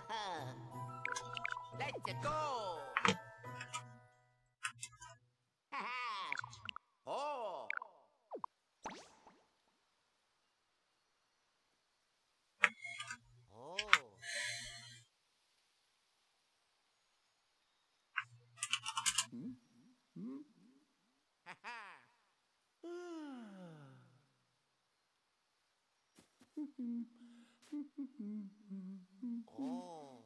Let's go. Oh. Oh. Oh.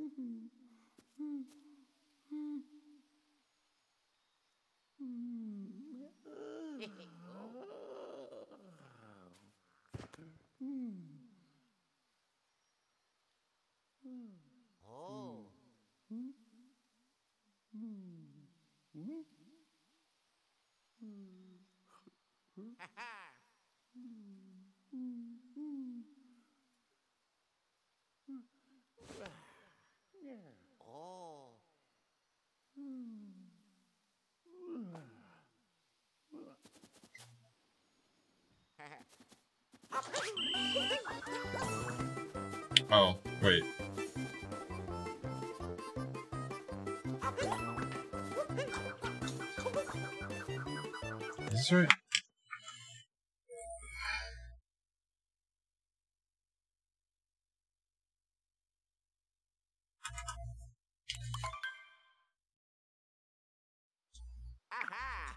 Oh. Oh. Oh, wait. Is this right? Aha.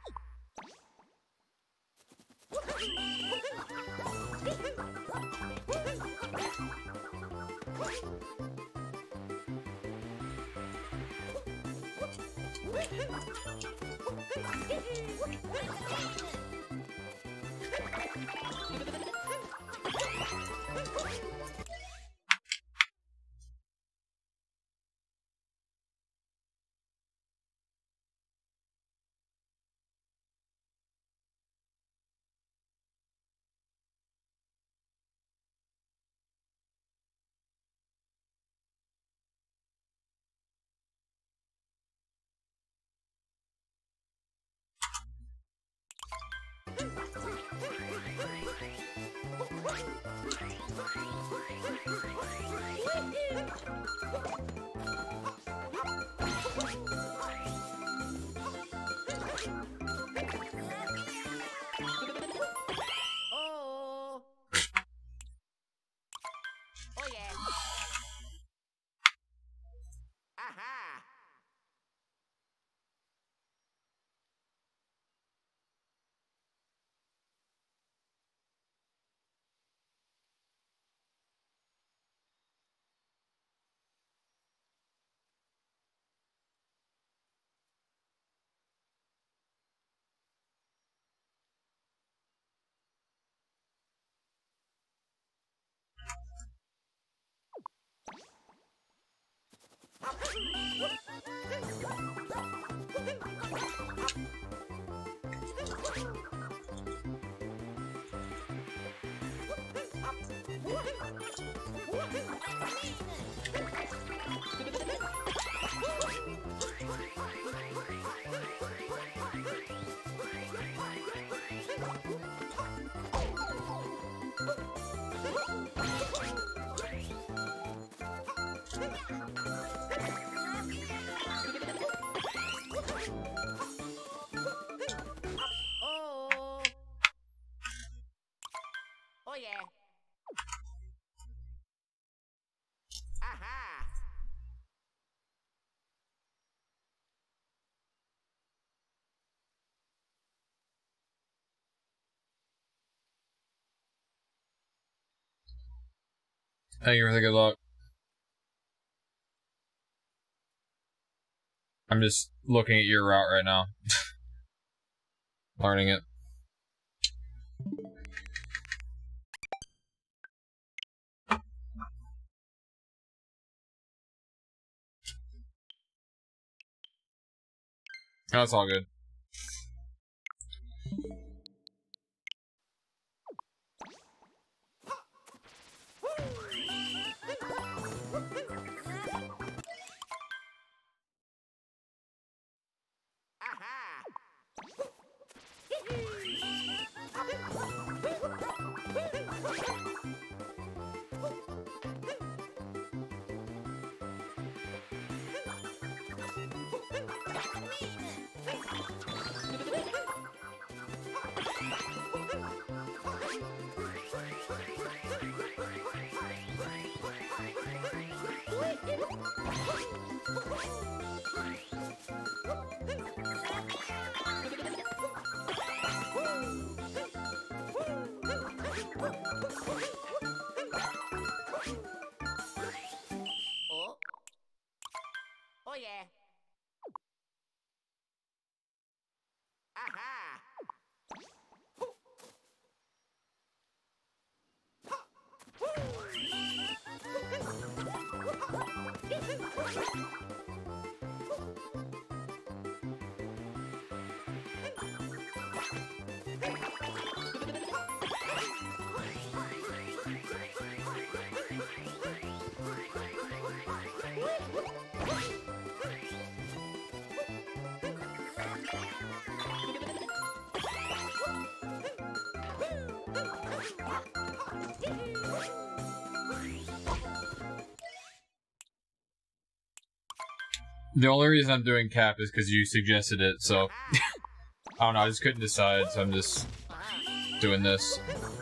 Oh. Oh yeah. Aha. Oh. Oh yeah. Aha. Thank you for the good luck. I'm just looking at your route right now. Learning it. That's all good. Aha. Oh. Oh yeah. Aha. The only reason I'm doing cap is because you suggested it, so I don't know, I just couldn't decide, so I'm just doing this.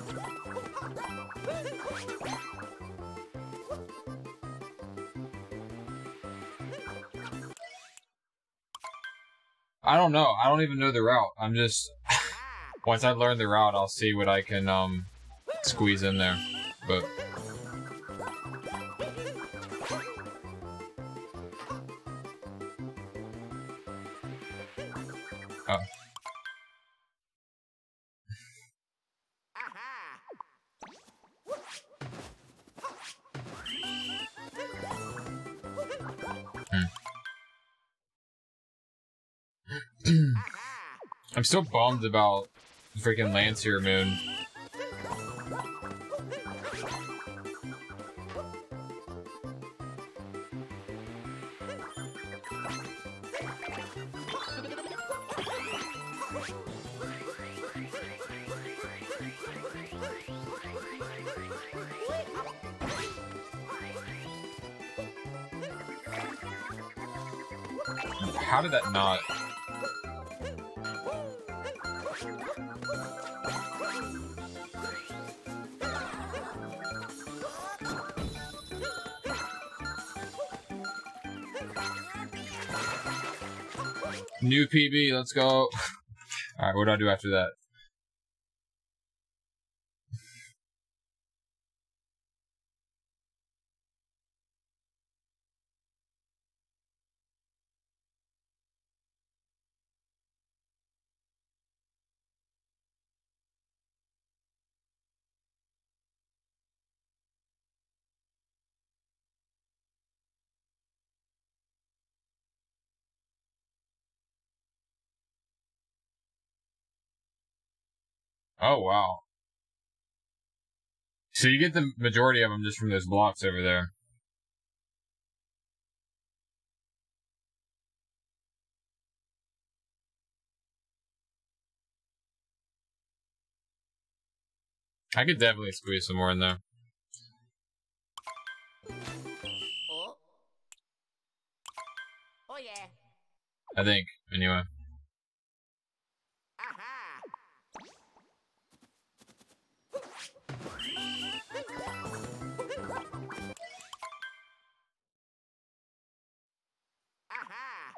I don't know, I don't even know the route. I'm just once I learn the route, I'll see what I can squeeze in there. But oh. Aha. Aha. I'm still bummed about freaking Lancier Moon. How did that not? New PB, let's go. Alright, what do I do after that? Oh, wow. So you get the majority of them just from those blocks over there. I could definitely squeeze some more in there. Oh. Oh yeah. I think, anyway. Aha. Aha.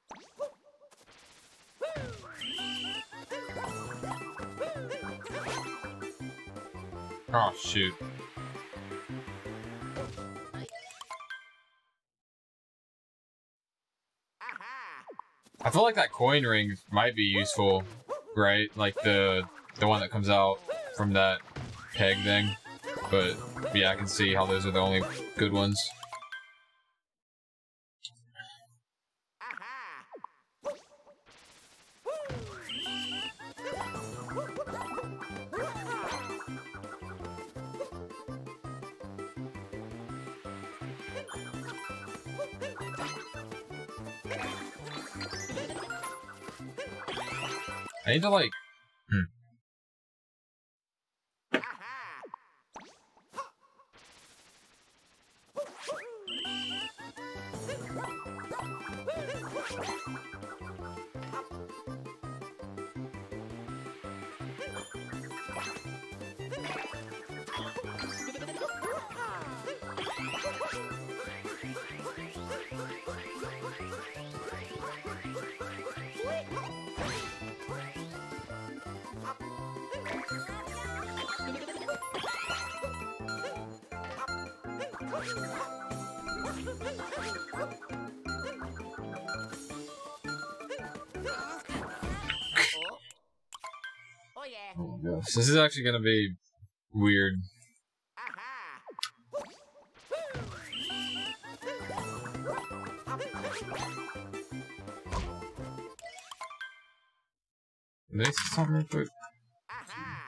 Oh, shoot. Aha. I feel like that coin ring might be useful, right? Like the one that comes out from that peg thing. But yeah, I can see how those are the only good ones. Aha. I need to like... Aha. Oh yeah. Oh my gosh. This is actually gonna be weird. Aha. Did they say something real quick? Aha.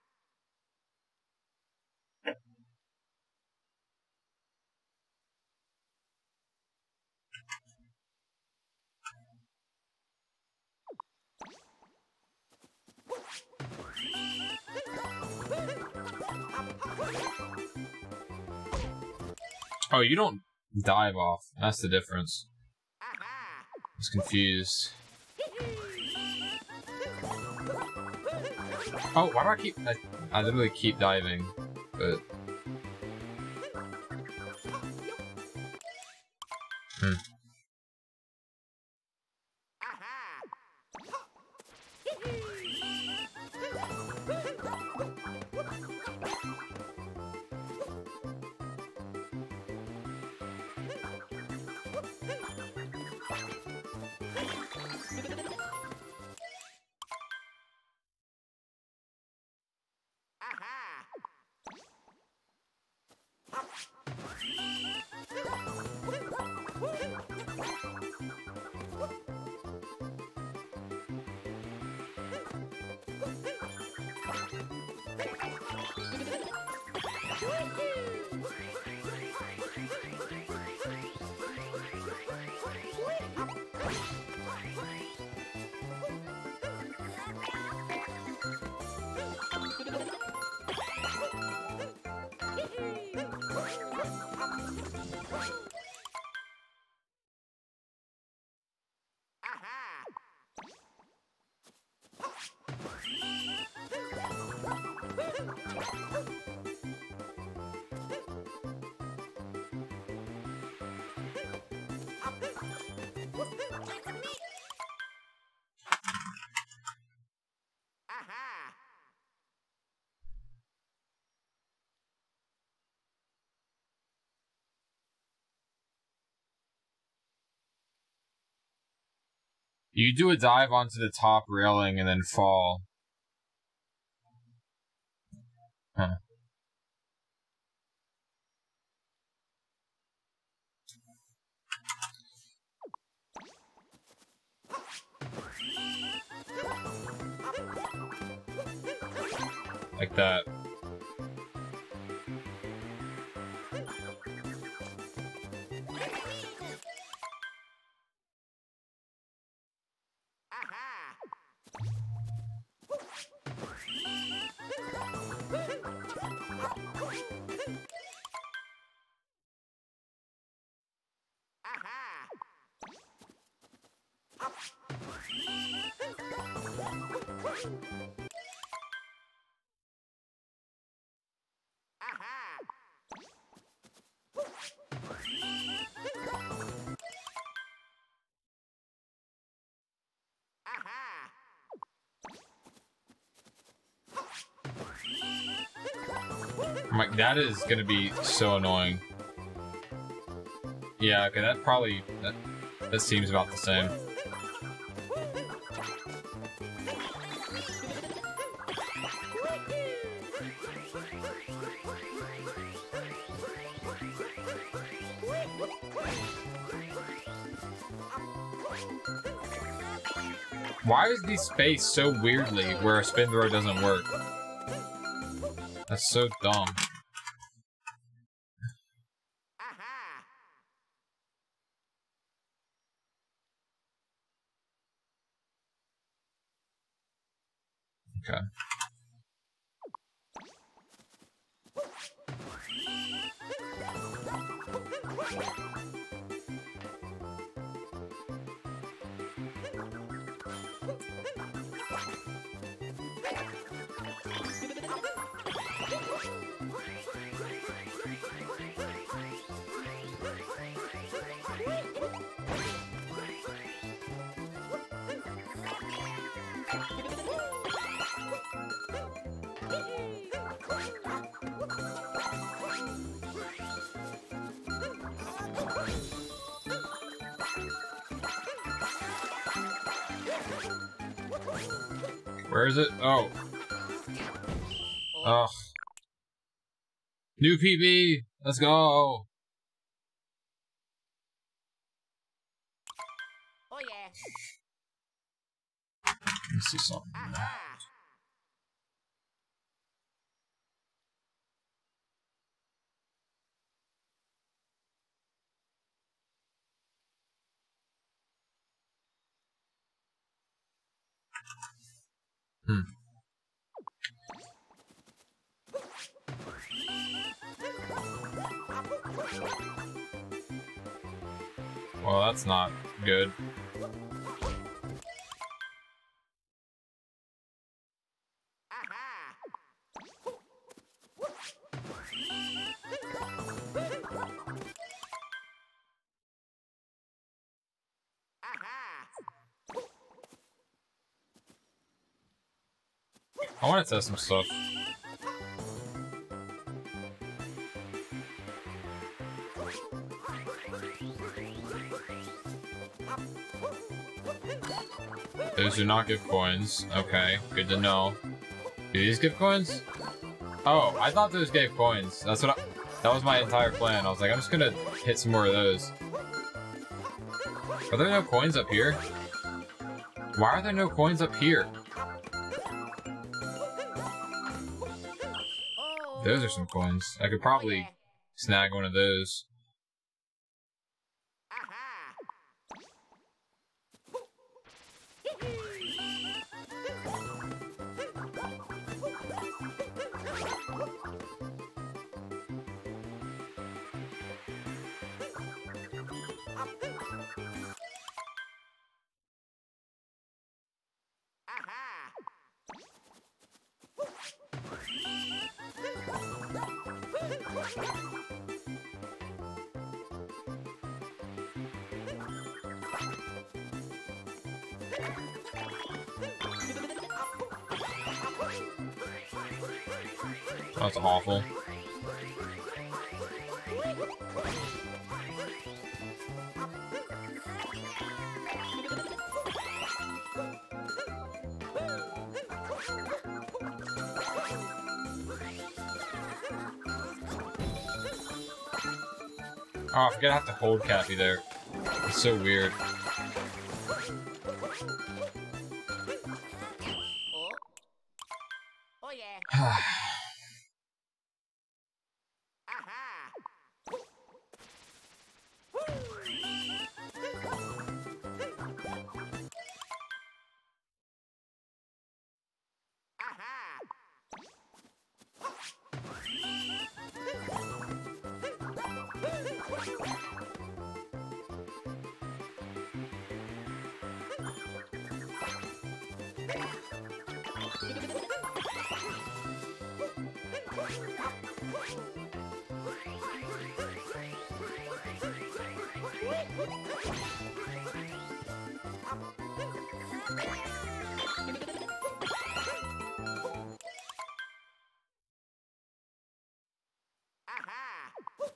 Oh, you don't dive off. That's the difference. Aha. I was confused. Oh, why do I keep... I literally keep diving, but... Aha. Aha. Aha. Aha. You do a dive onto the top railing and then fall. Huh. Like that. Aha. Aha. Aha. Aha. I'm like, that is gonna be so annoying. Yeah, okay, that probably... That seems about the same. Why is the space so weirdly where a spin throw doesn't work? That's so dumb. Aha. Okay. Where is it? Oh. Ugh. New PB! Let's go! Oh yeah. Let me see something. Aha. Hmm. Well, that's not good. Aha. Aha. I want to test some stuff. Those do not give coins. Okay, good to know. Do these give coins? Oh, I thought those gave coins. That's what that was my entire plan. I was like, I'm just gonna hit some more of those. Are there no coins up here? Why are there no coins up here? Oh. Those are some coins. I could probably snag one of those. Aha. Aha. That's awful. Oh, I forget I have to hold Cappy there. It's so weird. Oh. Oh yeah. Aha. Aha. Aha.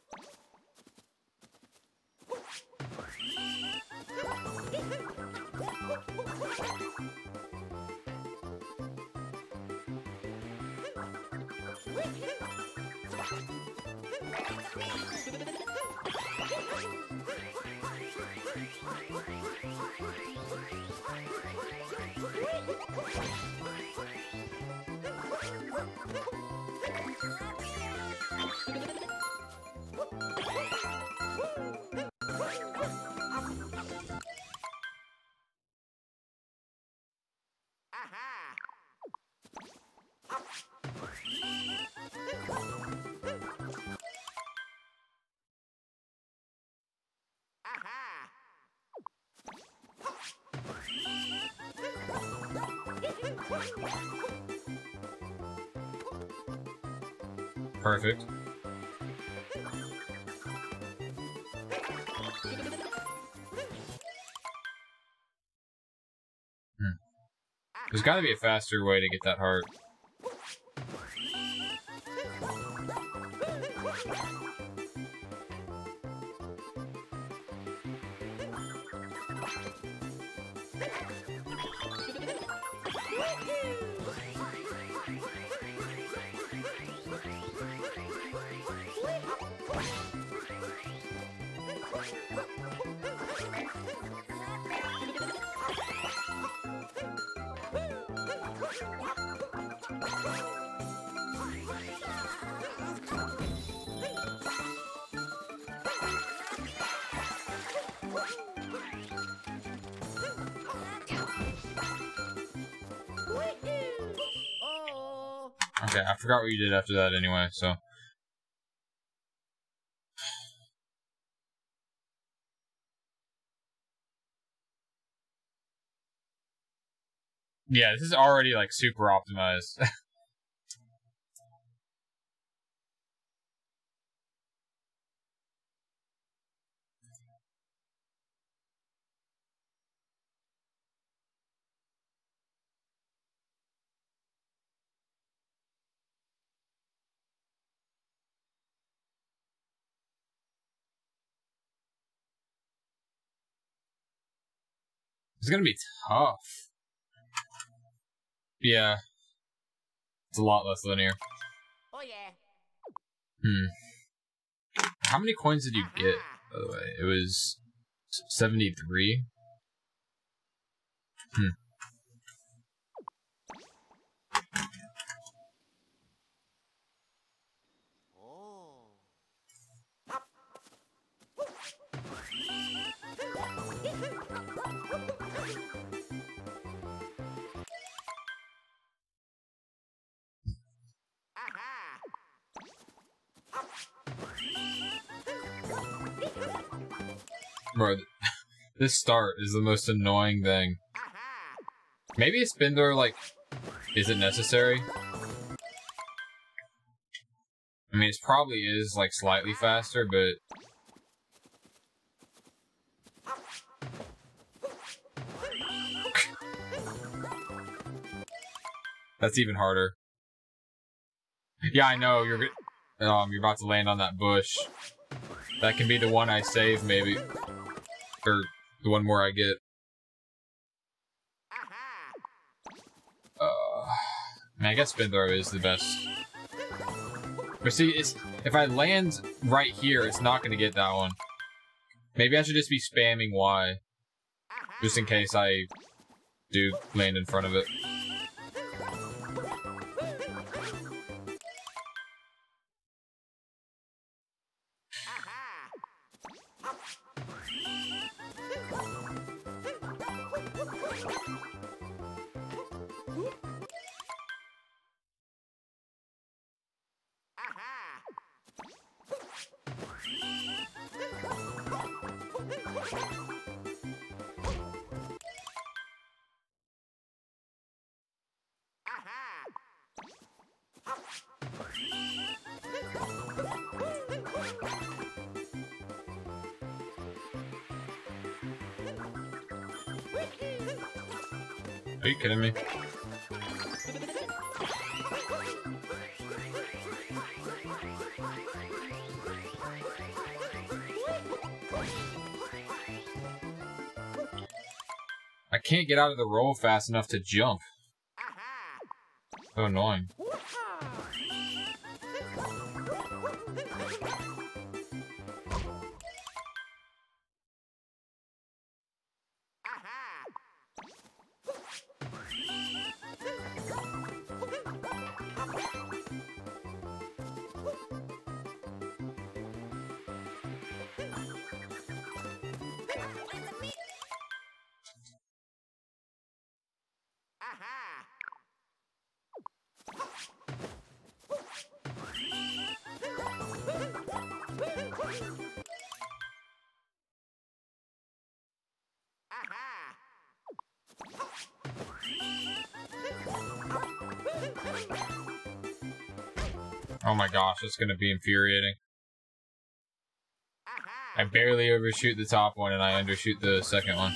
Aha. Aha. Perfect. There's gotta be a faster way to get that heart. Oh. Okay, I forgot what you did after that anyway, so. Yeah, this is already like super optimized. It's gonna be tough. Yeah. It's a lot less linear. Oh yeah. How many coins did you get, by the way? It was 73? Oh. Aha. Bro, this start is the most annoying thing. Aha. Maybe a spin throw, like, isn't necessary. I mean, it probably is, like, slightly faster, but... That's even harder. Yeah, I know, you're about to land on that bush. That can be the one I save, maybe. Or the one more I get. I mean, I guess spin throw is the best. But see, if I land right here, it's not going to get that one. Maybe I should just be spamming Y. Just in case I do land in front of it. Are you kidding me? I can't get out of the roll fast enough to jump. So annoying. Oh my gosh, it's gonna be infuriating. I barely overshoot the top one and I undershoot the second one.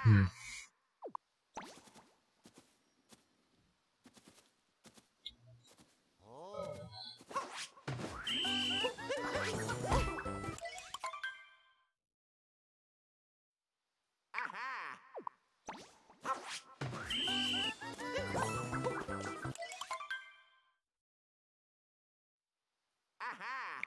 Aha! Oh. Aha! Aha!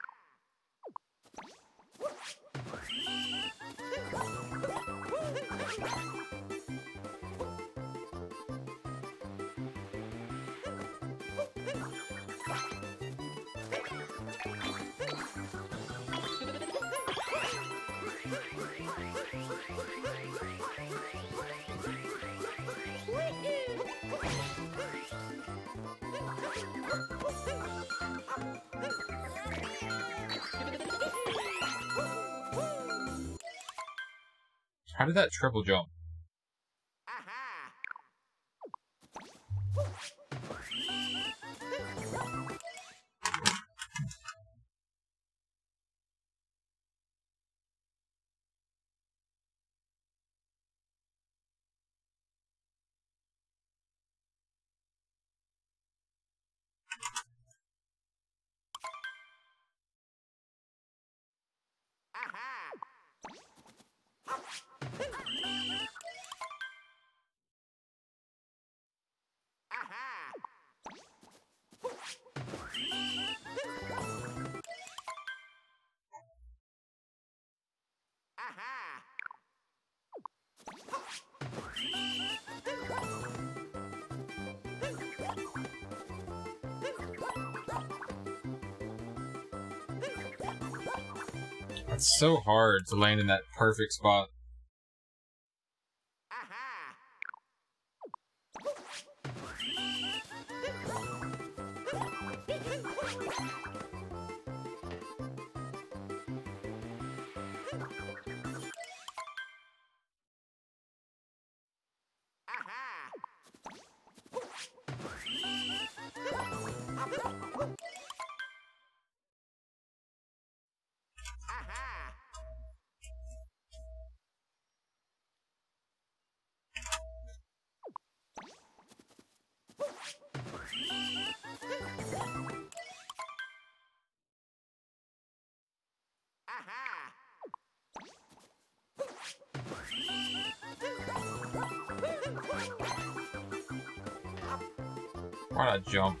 How did that triple jump? Aha! Aha! Aha! Aha! It's so hard to land in that perfect spot. Aha! Aha! Aha! Aha! Why not jump?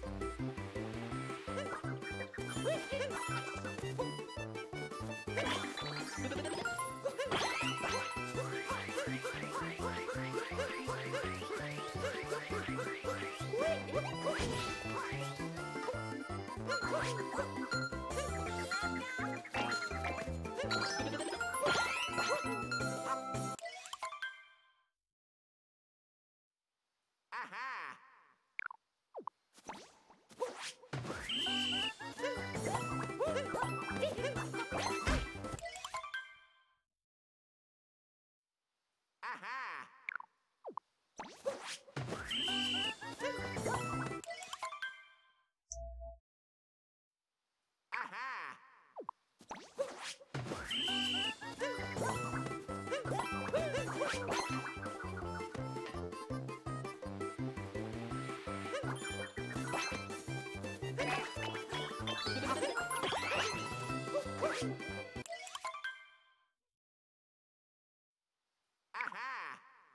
Aha! Aha! Aha! Aha!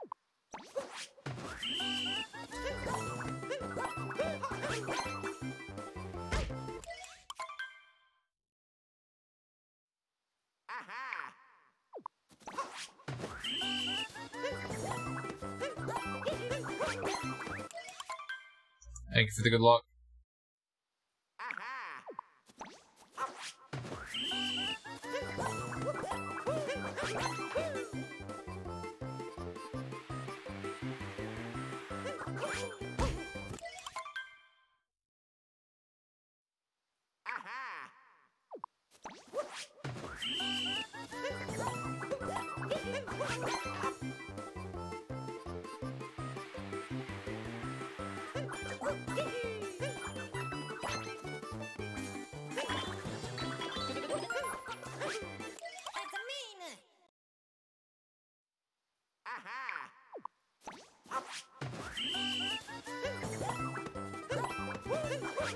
Aha! Thank you for the good luck. Aha! Aha! Aha!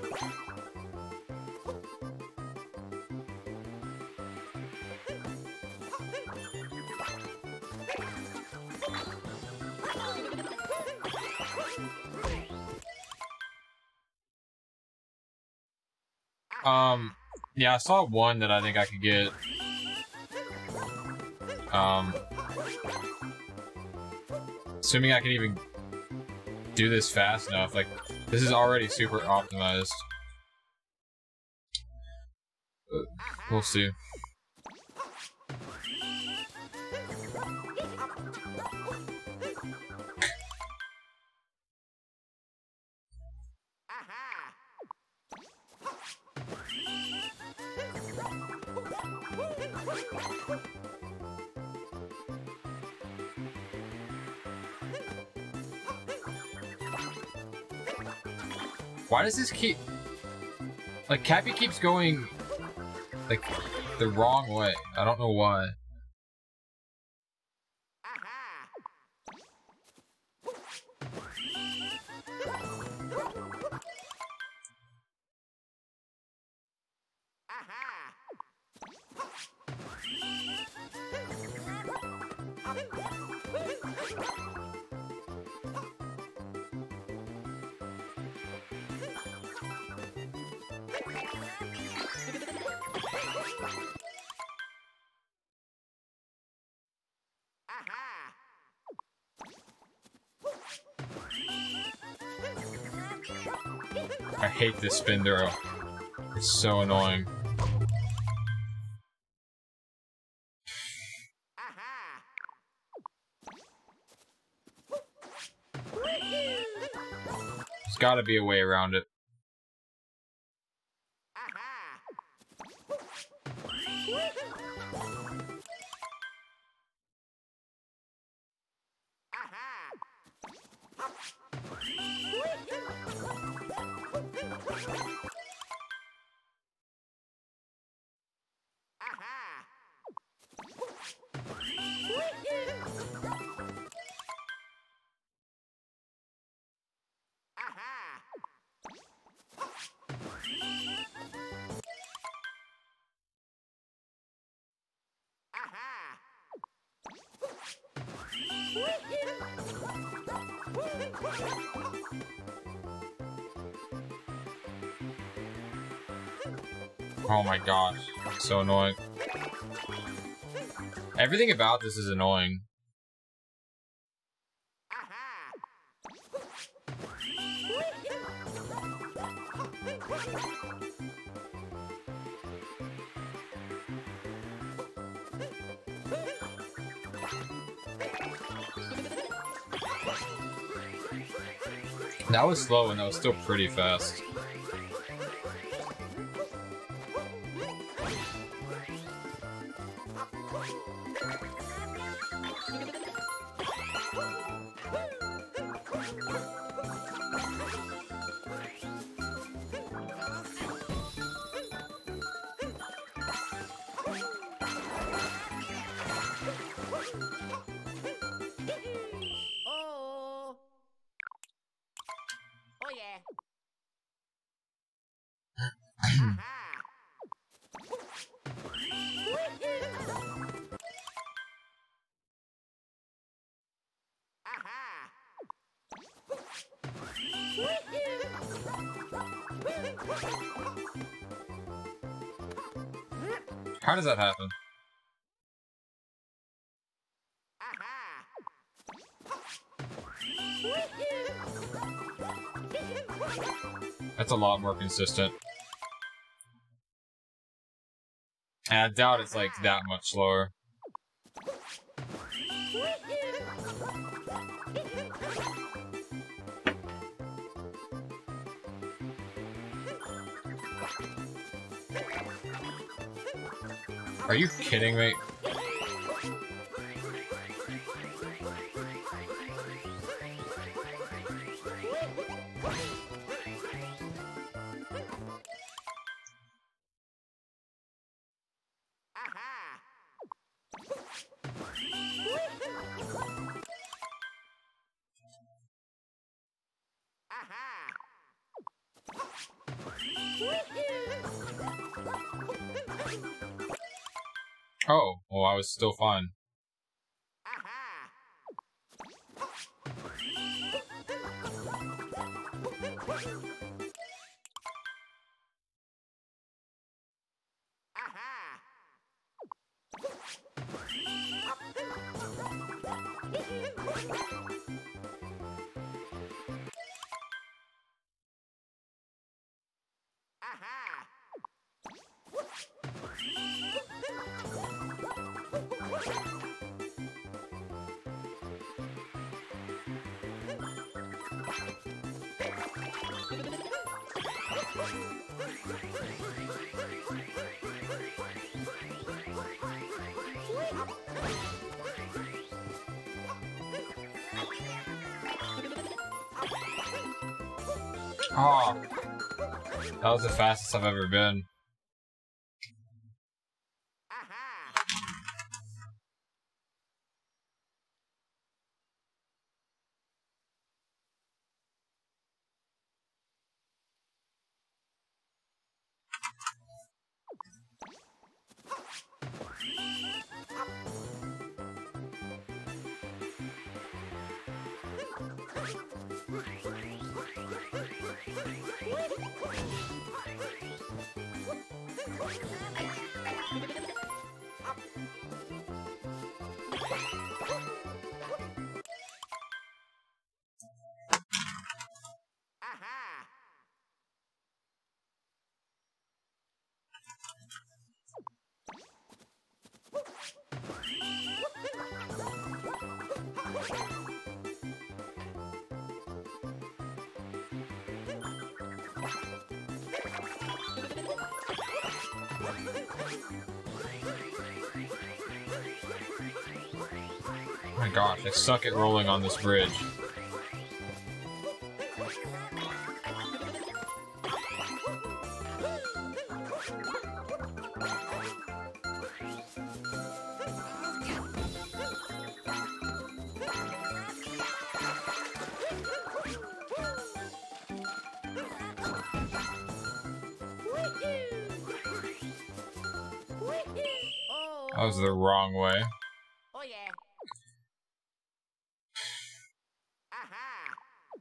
Yeah, I saw one that I think I could get. Assuming I can even do this fast enough. Like, this is already super optimized. But we'll see. Why does this keep... Like, Cappy keeps going, like, the wrong way. I don't know why. I hate this spin throw. It's so annoying. There's gotta be a way around it. Oh my gosh, it's so annoying. Everything about this is annoying. That was slow and that was still pretty fast. How does that happen? That's a lot more consistent. And I doubt it's like that much slower. Are you kidding me? Oh, well, I was still fine. Aha! Aha! Aha! Oh, that was the fastest I've ever been. Aha! Aha! Oh my gosh, I suck at rolling on this bridge. That was the wrong way. Oh yeah. Aha!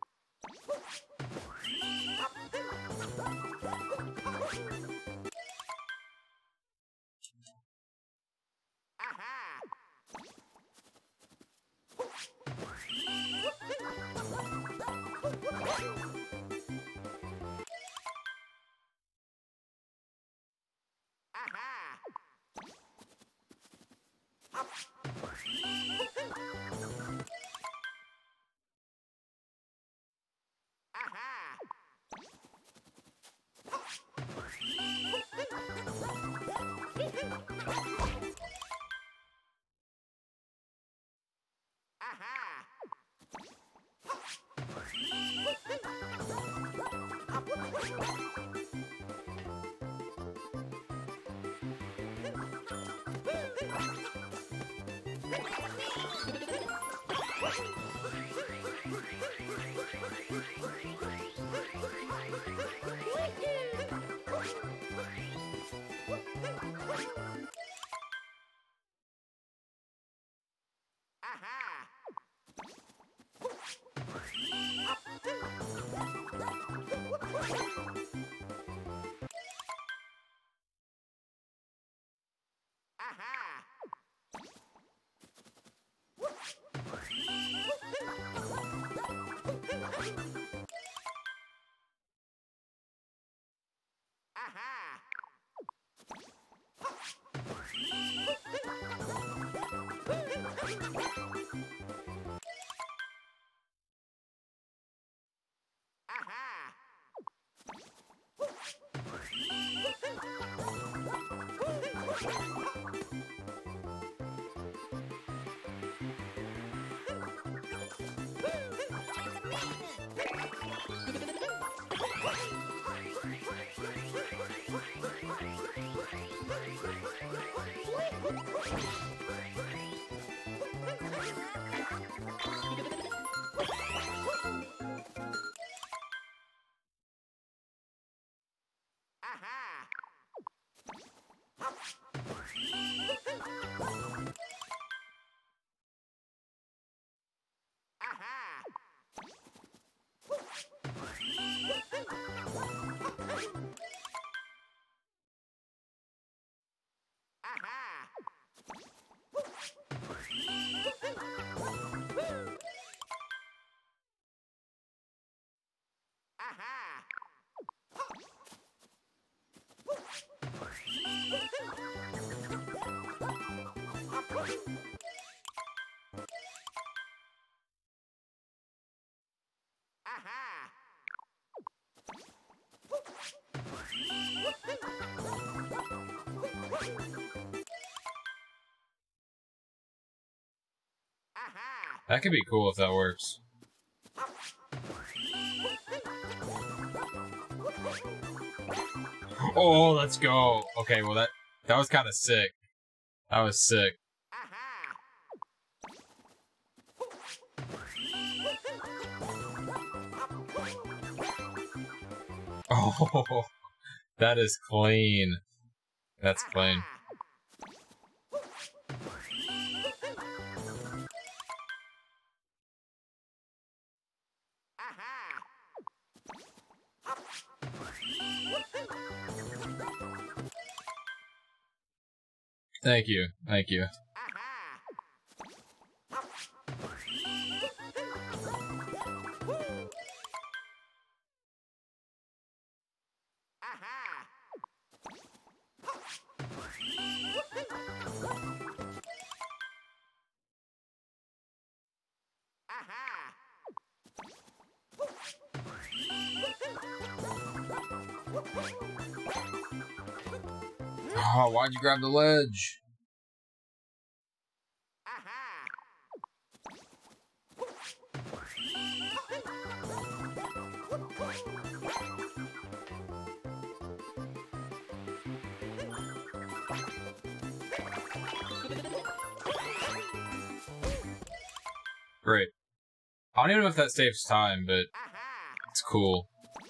Aha! Aha! Aha! Aha! Aha! Aha! Aha! Aha! That could be cool if that works. Oh, let's go. Okay, well that was kind of sick. That was sick. Oh, that is clean. That's clean. Thank you. Thank you. Oh, why'd you grab the ledge? Great. I don't even know if that saves time, but it's cool.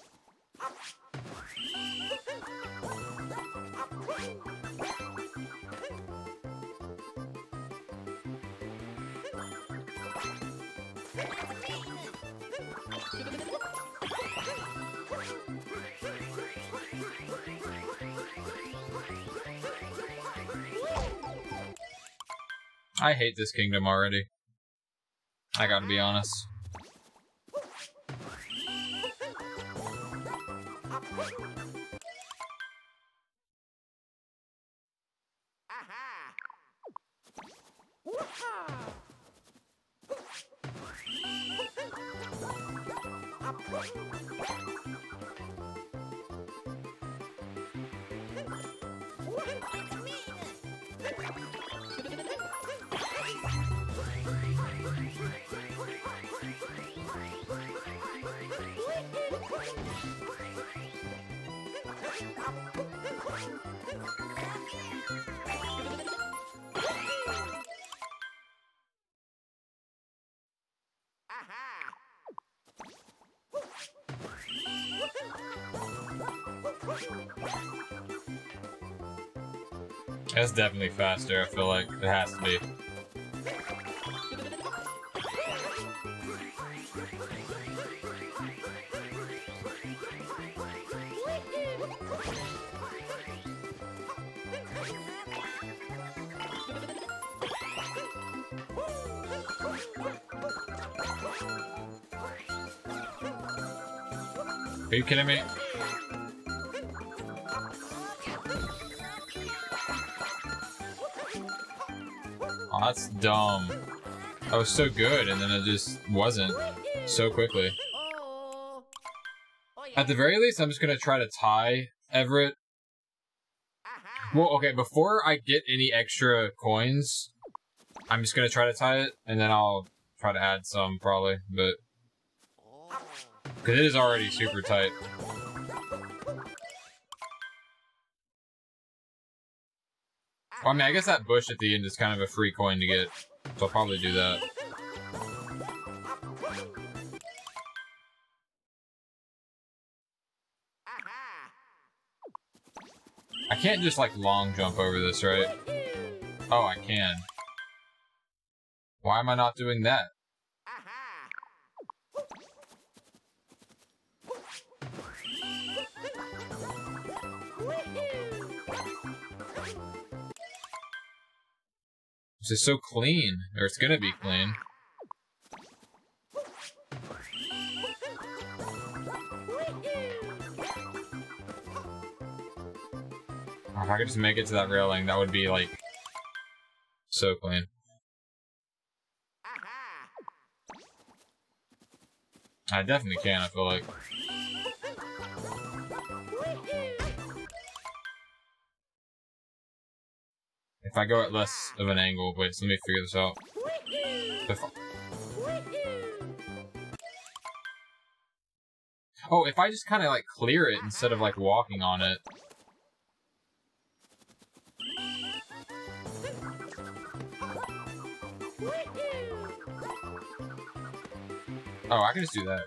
I hate this kingdom already. I gotta be honest. That's definitely faster, I feel like. It has to be. Are you kidding me? Oh, that's dumb. That was so good, and then it just wasn't so quickly. At the very least, I'm just gonna try to tie Everett. Well, okay, before I get any extra coins, I'm just gonna try to tie it, and then I'll try to add some, probably, but... because it is already super tight. Well, I mean, I guess that bush at the end is kind of a free coin to get, so I'll probably do that. I can't just, like, long jump over this, right? Oh, I can. Why am I not doing that? just so clean, or it's gonna be clean. If I could just make it to that railing, that would be like so clean. I definitely can, I feel like. If I go at less of an angle, wait, so let me figure this out. If I just kind of like clear it instead of like walking on it. Oh, I can just do that.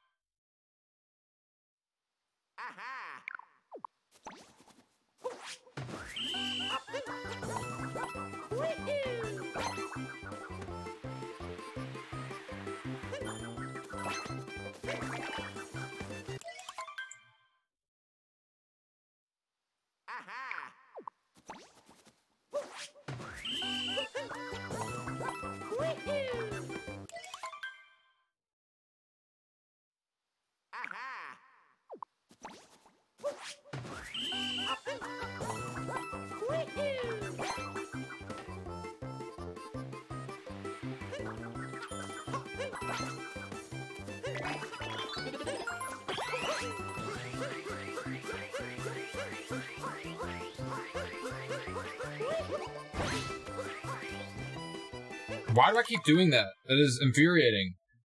Why do I keep doing that? That is infuriating.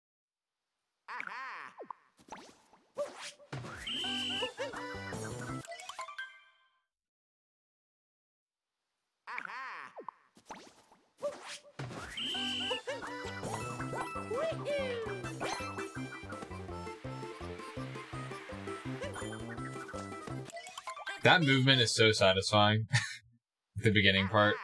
That movement is so satisfying. The beginning part.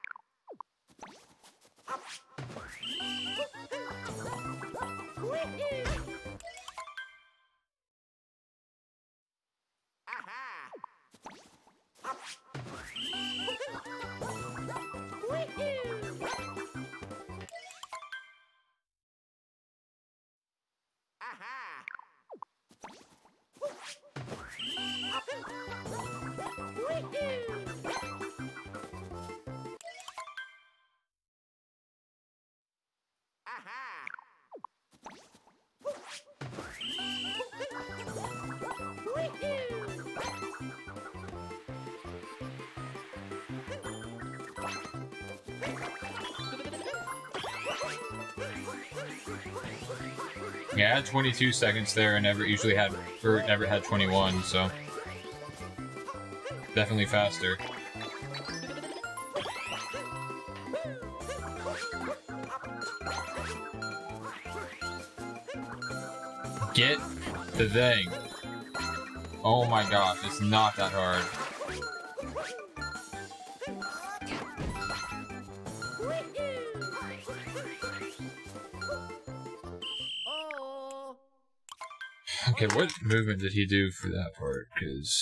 Yeah, I had 22 seconds there and never had 21, so definitely faster. Get the thing. Oh my gosh, it's not that hard. Okay, what movement did he do for that part? Because...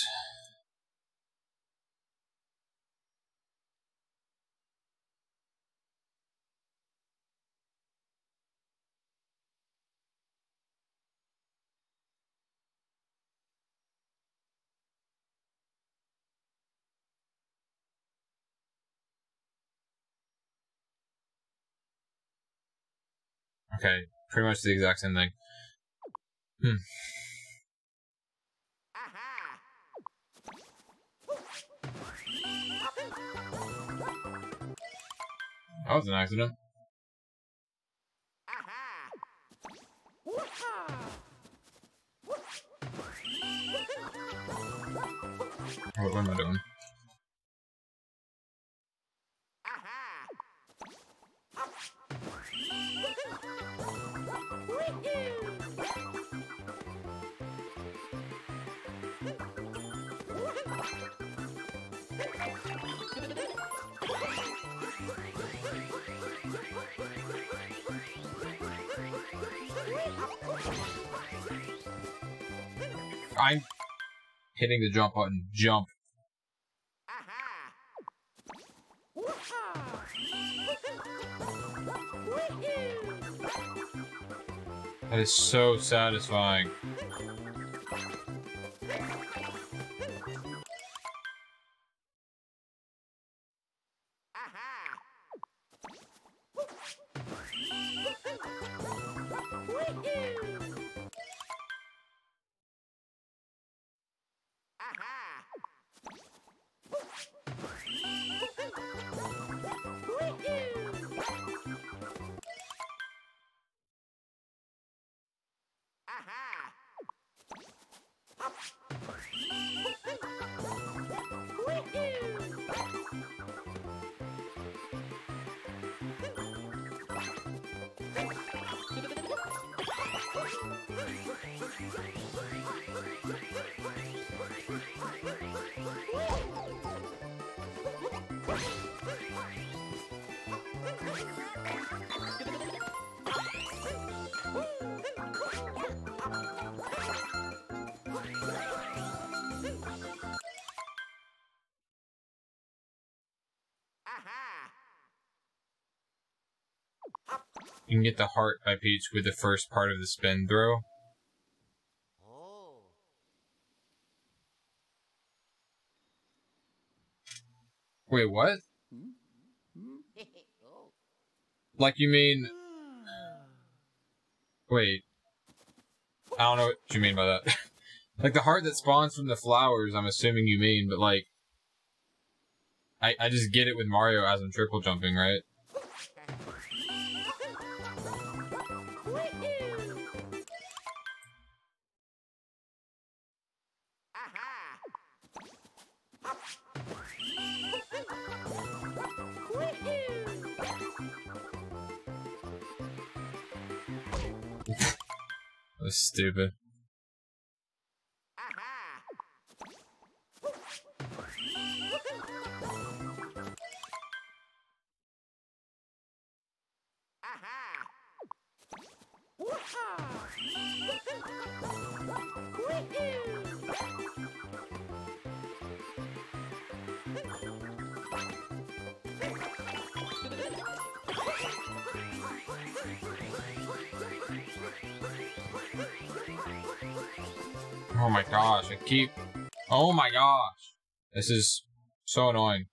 Okay, pretty much the exact same thing. That was an accident. What am I doing? I'm hitting the jump button. Jump. That is so satisfying. You can get the heart by Peach with the first part of the spin throw. Wait, what? Like, you mean... Wait. I don't know what you mean by that. Like, the heart that spawns from the flowers, I'm assuming you mean, but like... I just get it with Mario as I'm triple jumping, right? That's stupid. Oh my gosh, I keep... Oh my gosh! This is so annoying.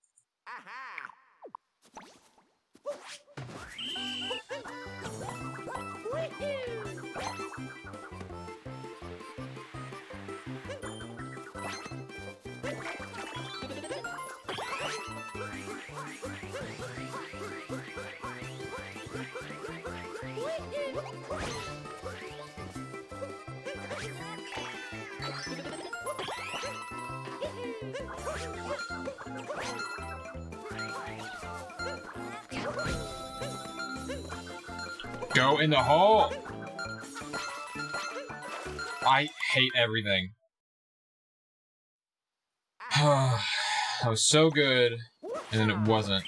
Go in the hole! I hate everything. That was so good, and then it wasn't.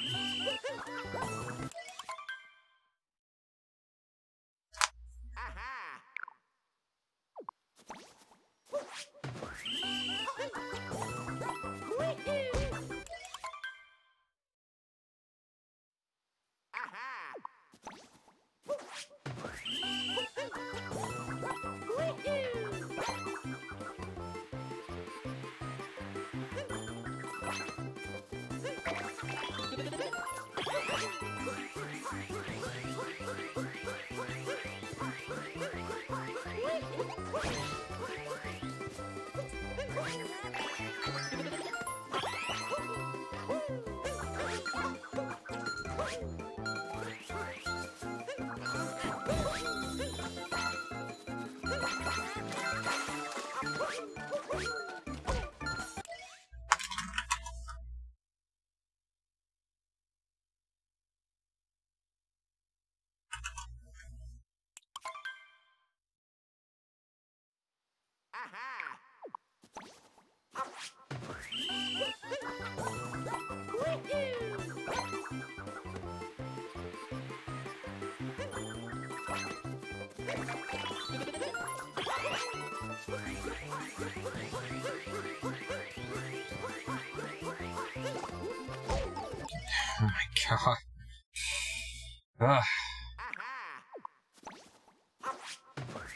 Oh my god. Ugh.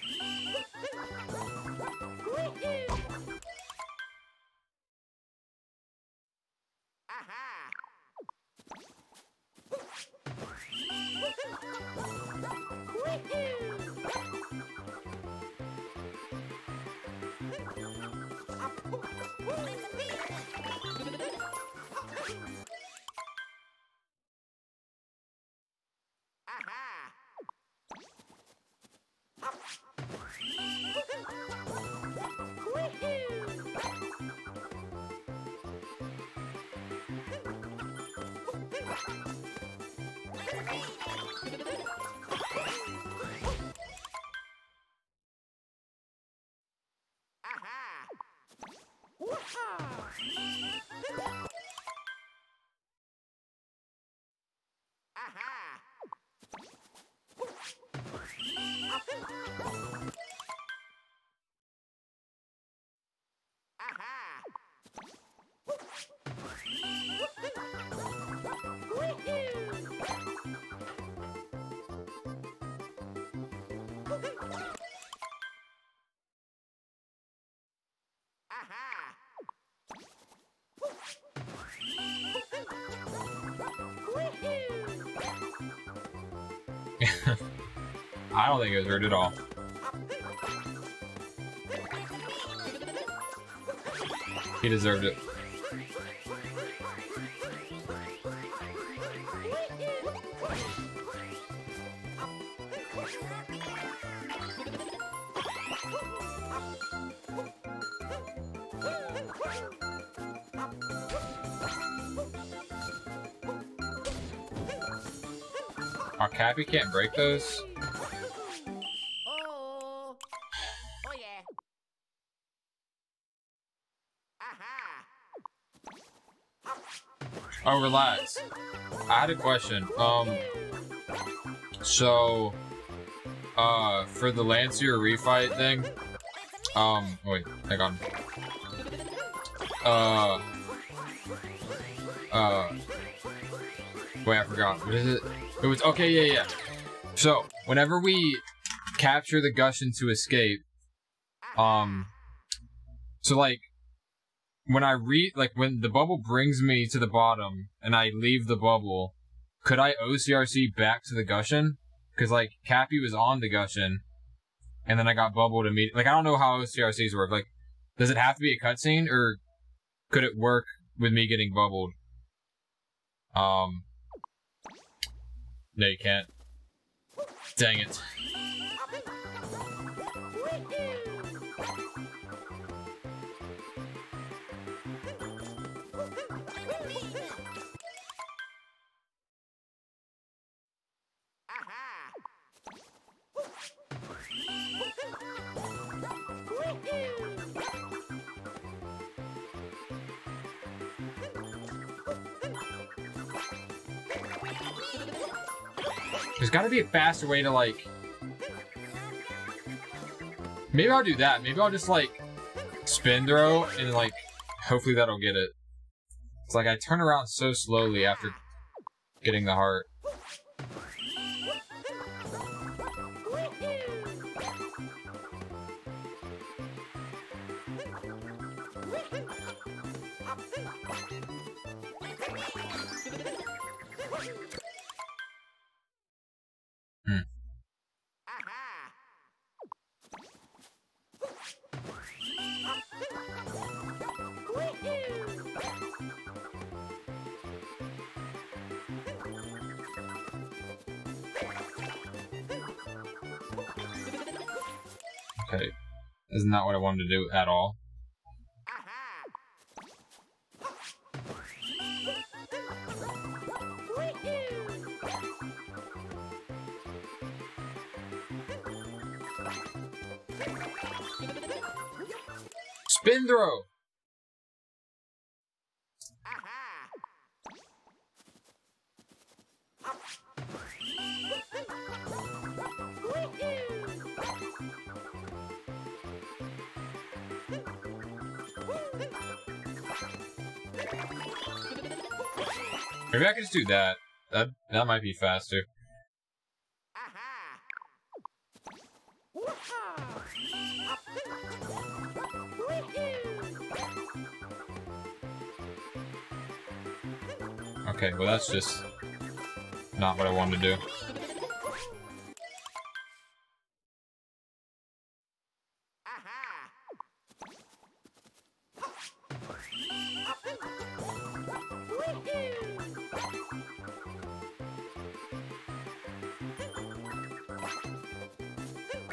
I don't think it was rude at all. He deserved it. Our Cappy can't break those? Oh. Oh yeah. Oh, relax. I had a question. So, for the Lancier refight thing, wait, hang on. Wait, I forgot. What is it? It was, okay, yeah. So, whenever we capture the Gushing to escape, so like, when when the bubble brings me to the bottom and I leave the bubble, could I OCRC back to the Gushing? Because, like, Cappy was on the Gushing, and then I got bubbled immediately. Like, I don't know how OCRCs work. Like, does it have to be a cutscene, or could it work with me getting bubbled? No, you can't. Dang it. There's gotta be a faster way to, like... Maybe I'll do that. Maybe I'll just, like, spin throw and, like, hopefully that'll get it. It's like I turn around so slowly after getting the heart. Okay, isn't that what I wanted to do at all? Spin throw! Maybe I can just do that. That might be faster. Okay, well that's just not what I wanted to do.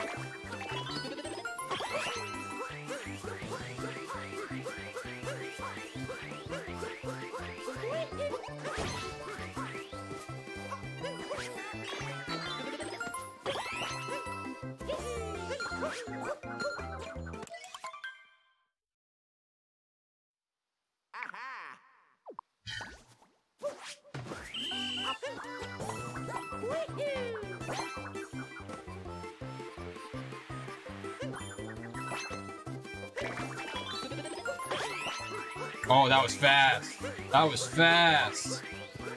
Oh, that was fast. That was fast.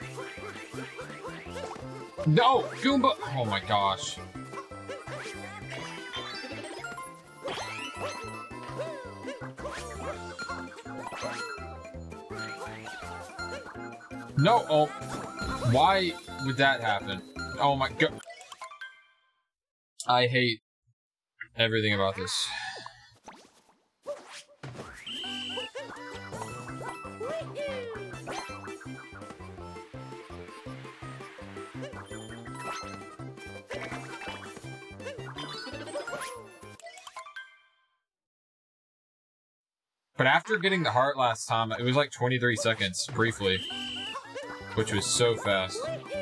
No, Goomba. Oh my gosh. No, oh. Why would that happen? Oh my god. I hate everything about this. But after getting the heart last time, it was like 23 seconds, briefly. Which was so fast.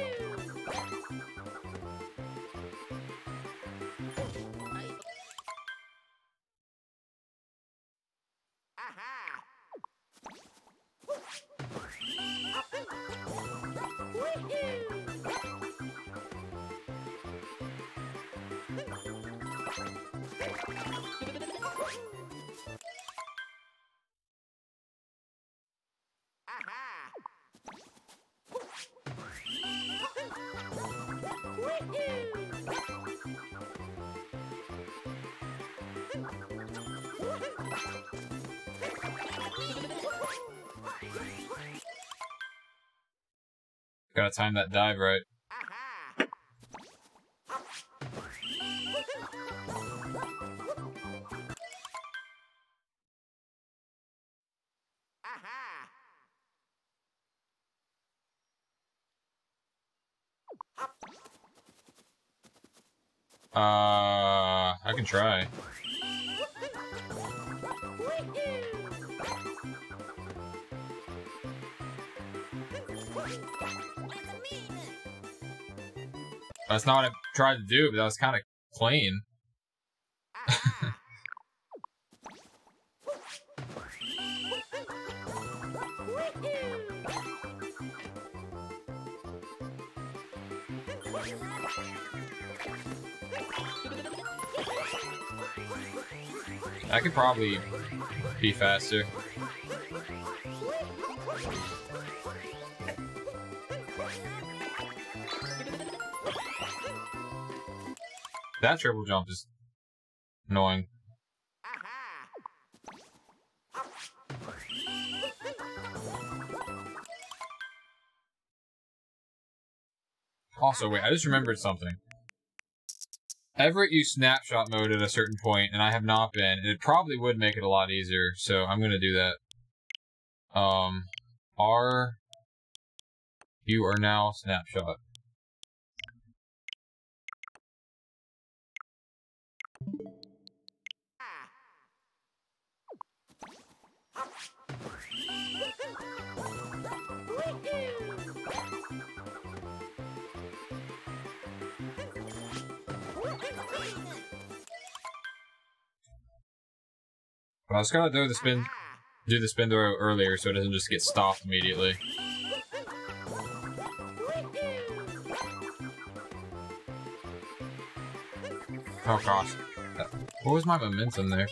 Gotta time that dive right. I can try. That's not what I tried to do, but that was kind of clean. I could probably be faster. That triple jump is annoying. Also, wait, I just remembered something. Everett used snapshot mode at a certain point, and I have not been, and it probably would make it a lot easier, so I'm gonna do that. You are now snapshot. I was gonna do the spin throw earlier so it doesn't just get stopped immediately. Oh gosh. What was my momentum there?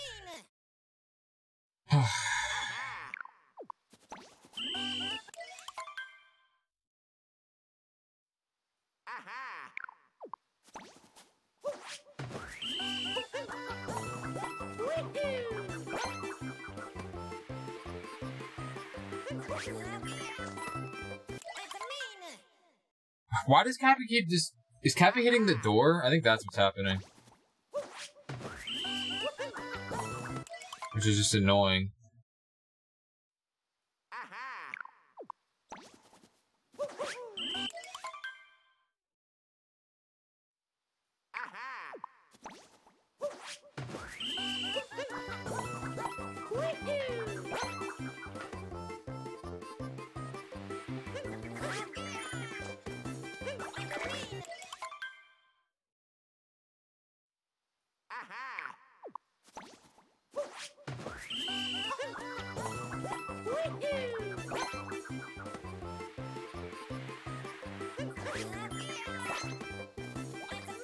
Why does Cappy keep just... Is Cappy hitting the door? I think that's what's happening. Which is just annoying.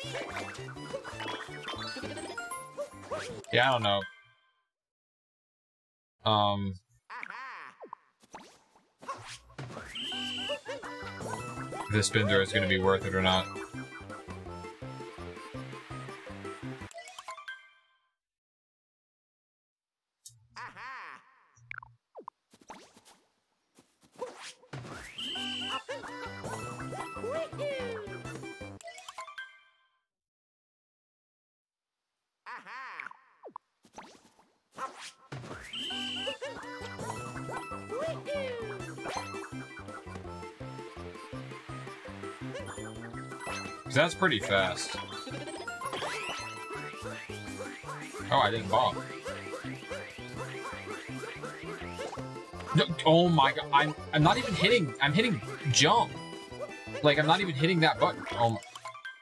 Yeah, I don't know. If the spin throw is going to be worth it or not. That's pretty fast. Oh, I didn't bomb. No, oh my god, I'm not even hitting. I'm hitting jump. Like I'm not even hitting that button. Oh my.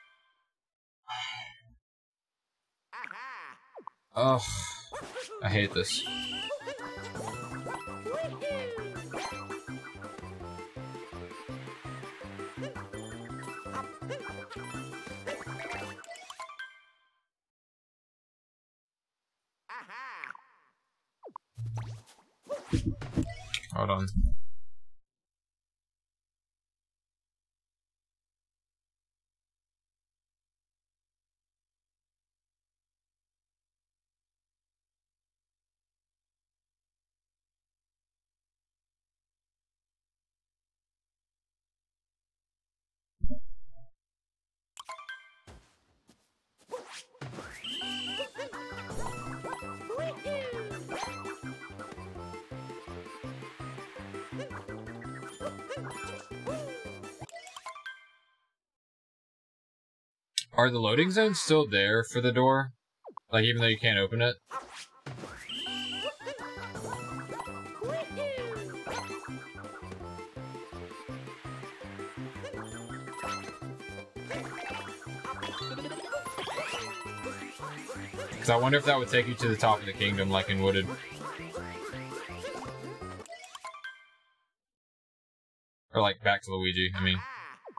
Ugh. I hate this. Hold on. Are the loading zones still there for the door? Like, even though you can't open it? Because I wonder if that would take you to the top of the kingdom, like in Wooded. Or, like, back to Luigi, I mean.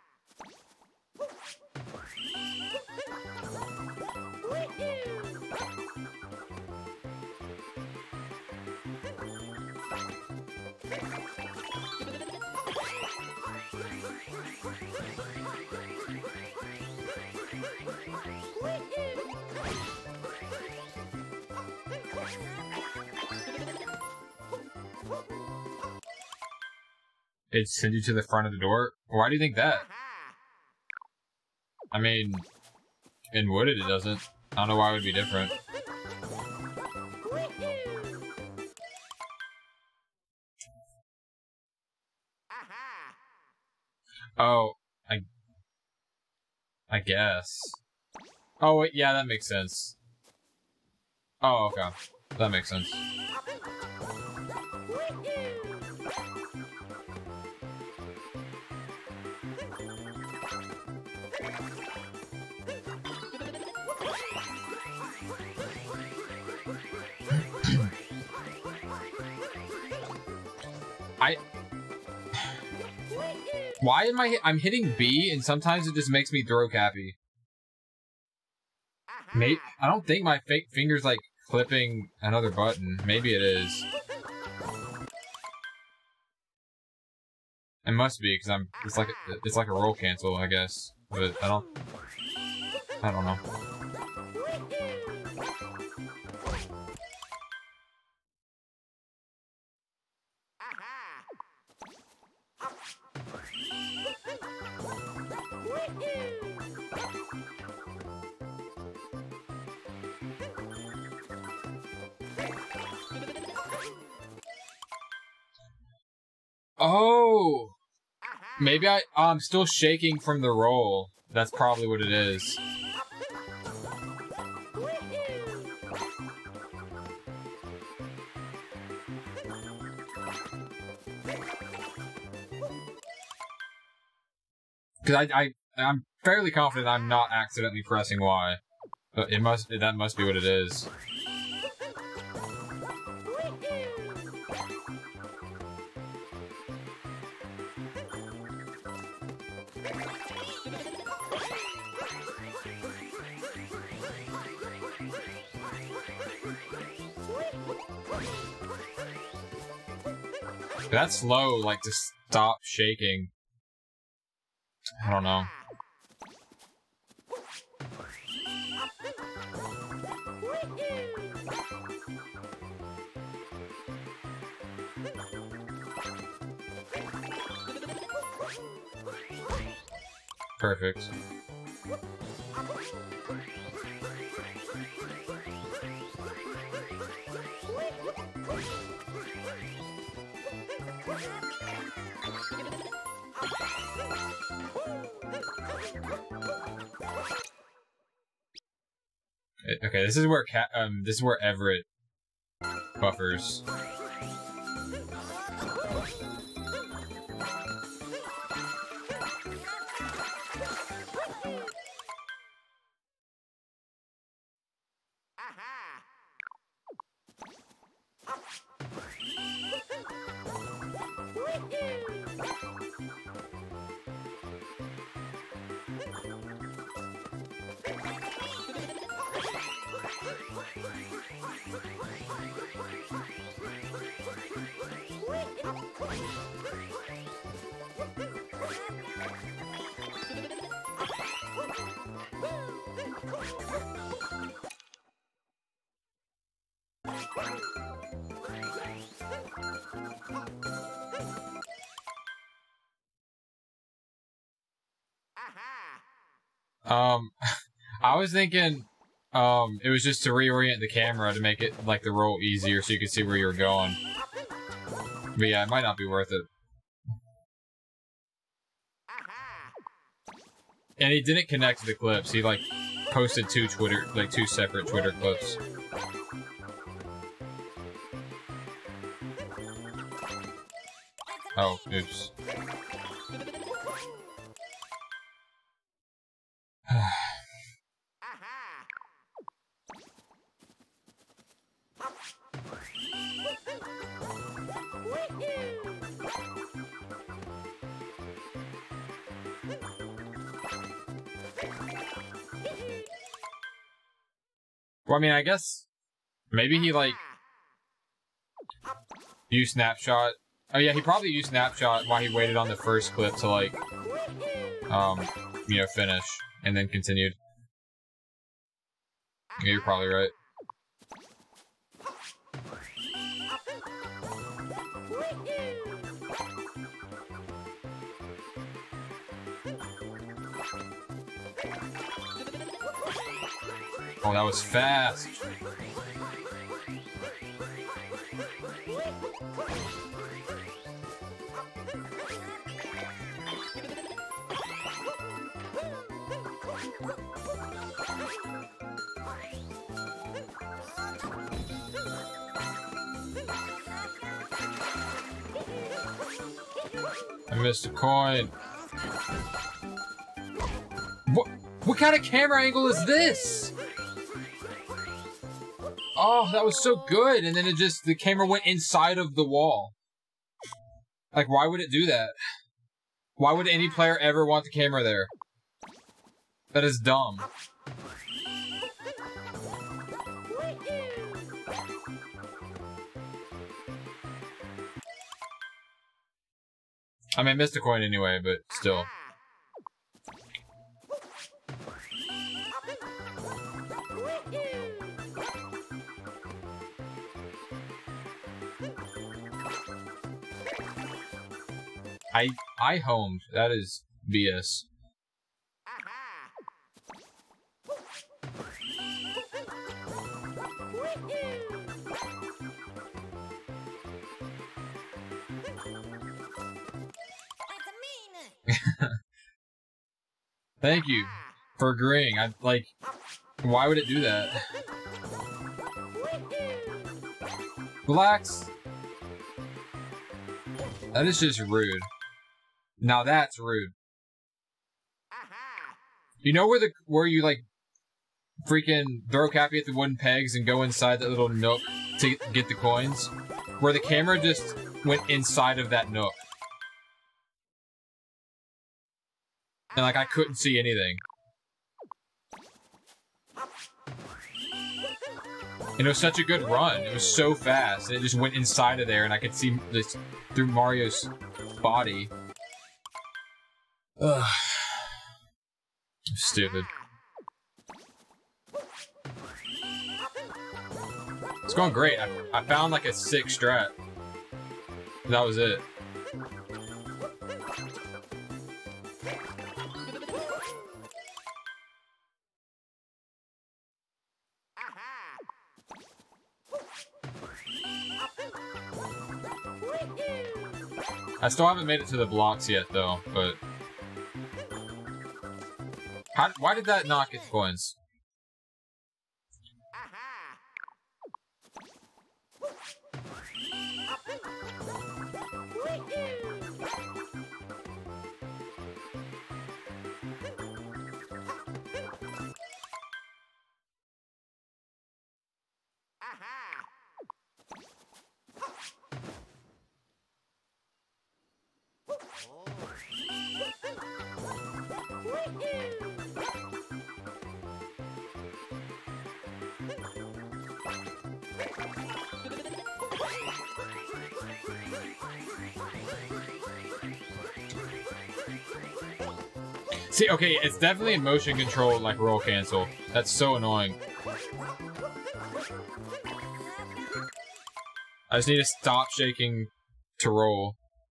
It sends you to the front of the door? Why do you think that? I mean, in Wooded it doesn't. I don't know why it would be different. Oh, I guess. Oh, wait, yeah, that makes sense. Oh, okay. That makes sense. Why am I'm hitting B and sometimes it just makes me throw Cappy. Maybe, I don't think my fake finger's like clipping another button. Maybe it is. It must be because it's like a roll cancel, I guess. But I don't know. Oh! Maybe I'm still shaking from the roll. That's probably what it is. Because I'm fairly confident I'm not accidentally pressing Y. But that must be what it is. That's slow, like, to stop shaking. I don't know. Perfect. Okay, this is where Everett buffers. I was thinking, it was just to reorient the camera to make it, like, the roll easier so you could see where you were going. But yeah, it might not be worth it. And he didn't connect to the clips. He, like, posted two separate Twitter clips. Oh, oops. Well, I mean, I guess maybe he, like, used Snapshot. Oh, yeah, he probably used Snapshot while he waited on the first clip to, like, you know, finish, and then continued. Yeah, you're probably right. Oh, that was fast. I missed a coin. What kind of camera angle is this? Oh, that was so good, and then the camera went inside of the wall. Like, why would it do that? Why would any player ever want the camera there? That is dumb. I mean, I missed a coin anyway, but still. I homed. That is BS. Thank you for agreeing. Why would it do that? Relax. That is just rude. Now that's rude. You know where you like freaking throw Cappy at the wooden pegs and go inside that little nook to get the coins? Where the camera just went inside of that nook. And like I couldn't see anything. And it was such a good run. It was so fast. It just went inside of there, and I could see this through Mario's body. Ugh. Stupid. It's going great. I found like a sick strat. That was it. I still haven't made it to the blocks yet, though, but... why did that not get coins? See, okay, it's definitely a motion control, like, roll cancel. That's so annoying. I just need to stop shaking to roll.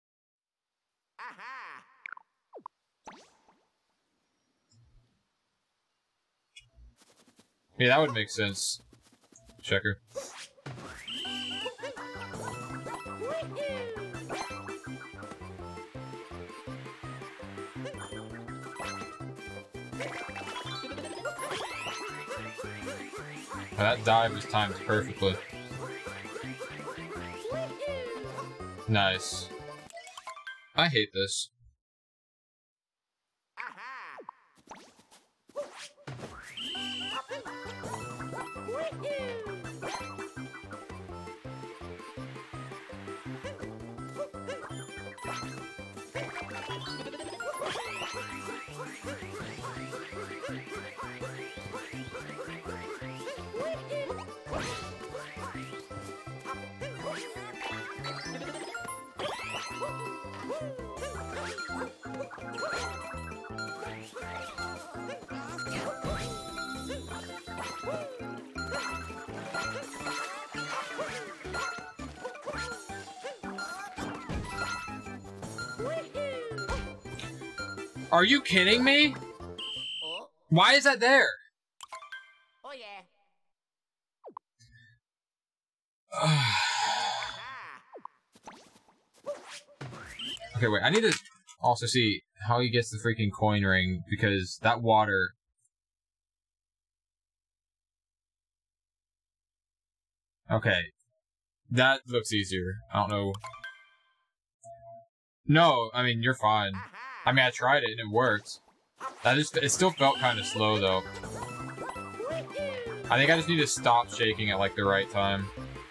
Yeah, that would make sense. Checker. That dive was timed perfectly. Nice. I hate this. Are you kidding me? Oh. Why is that there? Oh yeah. Okay, wait. I need to also see how he gets the freaking coin ring, because that water... Okay. That looks easier. I don't know. No, I mean, you're fine. I mean, I tried it and it worked. It still felt kind of slow, though. I think I just need to stop shaking at, like, the right time.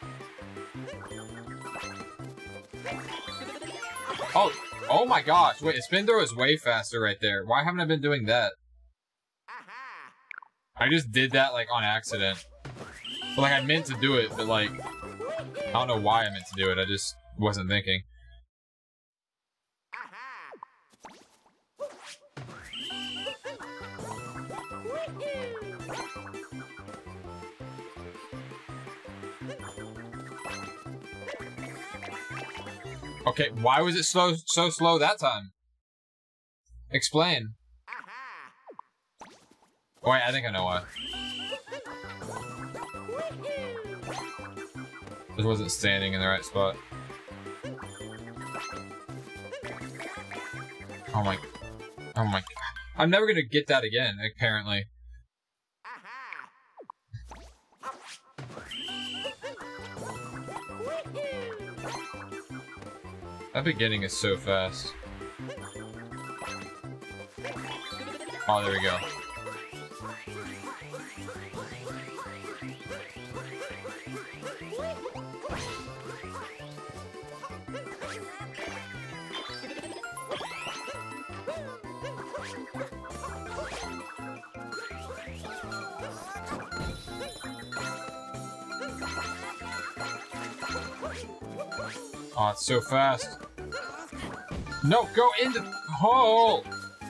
Oh my gosh, wait, a spin throw is way faster right there. Why haven't I been doing that? I just did that, like, on accident. But, like, I meant to do it, but, like, I don't know why I meant to do it. I just wasn't thinking. Okay, why was it so slow that time? Explain. Oh, wait, I think I know why. Just wasn't standing in the right spot. Oh my god. I'm never gonna get that again, apparently. That beginning is so fast. Oh, there we go. Oh, it's so fast. No, go in the hole!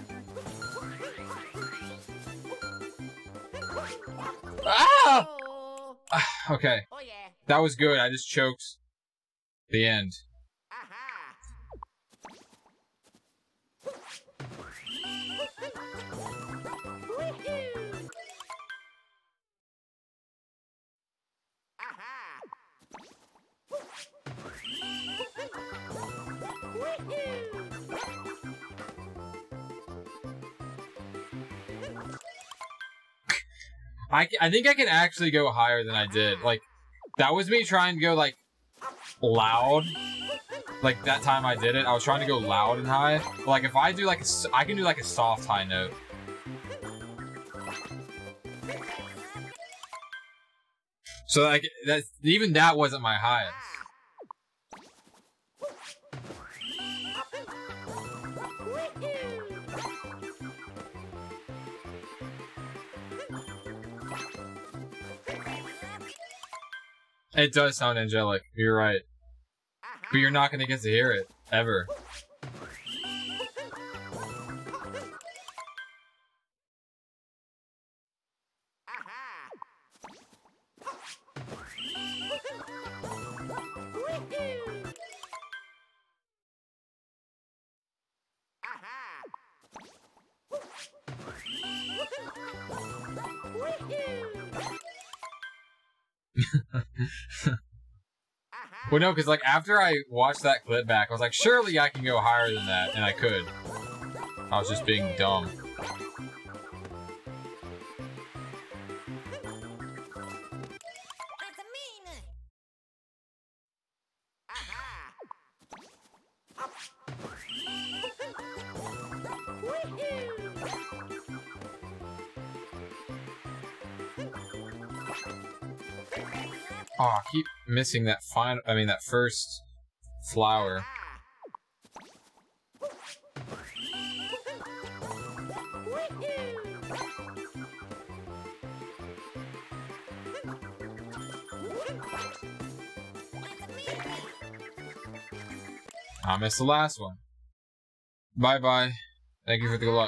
Ah! Oh. Okay, Oh yeah. that was good. I just choked. The end. Aha. Woohoo. Aha. I think I can actually go higher than I did. Like, that was me trying to go, like, loud. Like, that time I did it, I was trying to go loud and high. But, like, if I do, like, I can do, like, a soft high note. So, like, even that wasn't my highest. It does sound angelic, you're right. But you're not gonna get to hear it, ever. Well, no, because, like, after I watched that clip back, I was like, surely I can go higher than that, and I could. I was just being dumb. Oh, I keep missing that that first flower. I missed the last one. Bye-bye. Thank you for the good luck.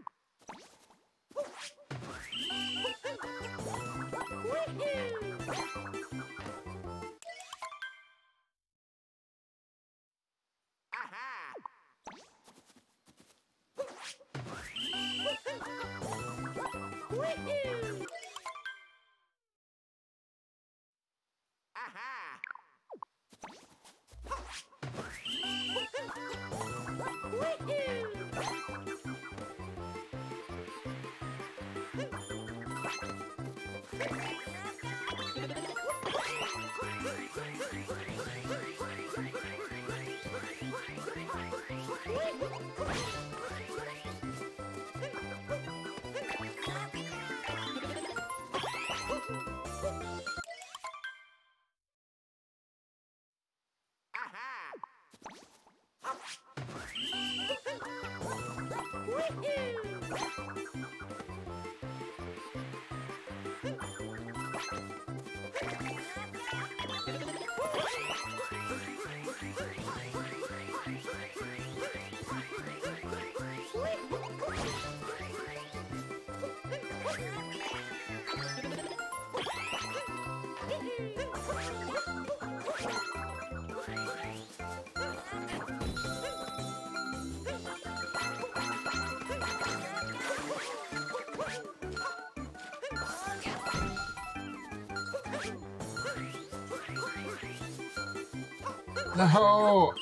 No! Oh.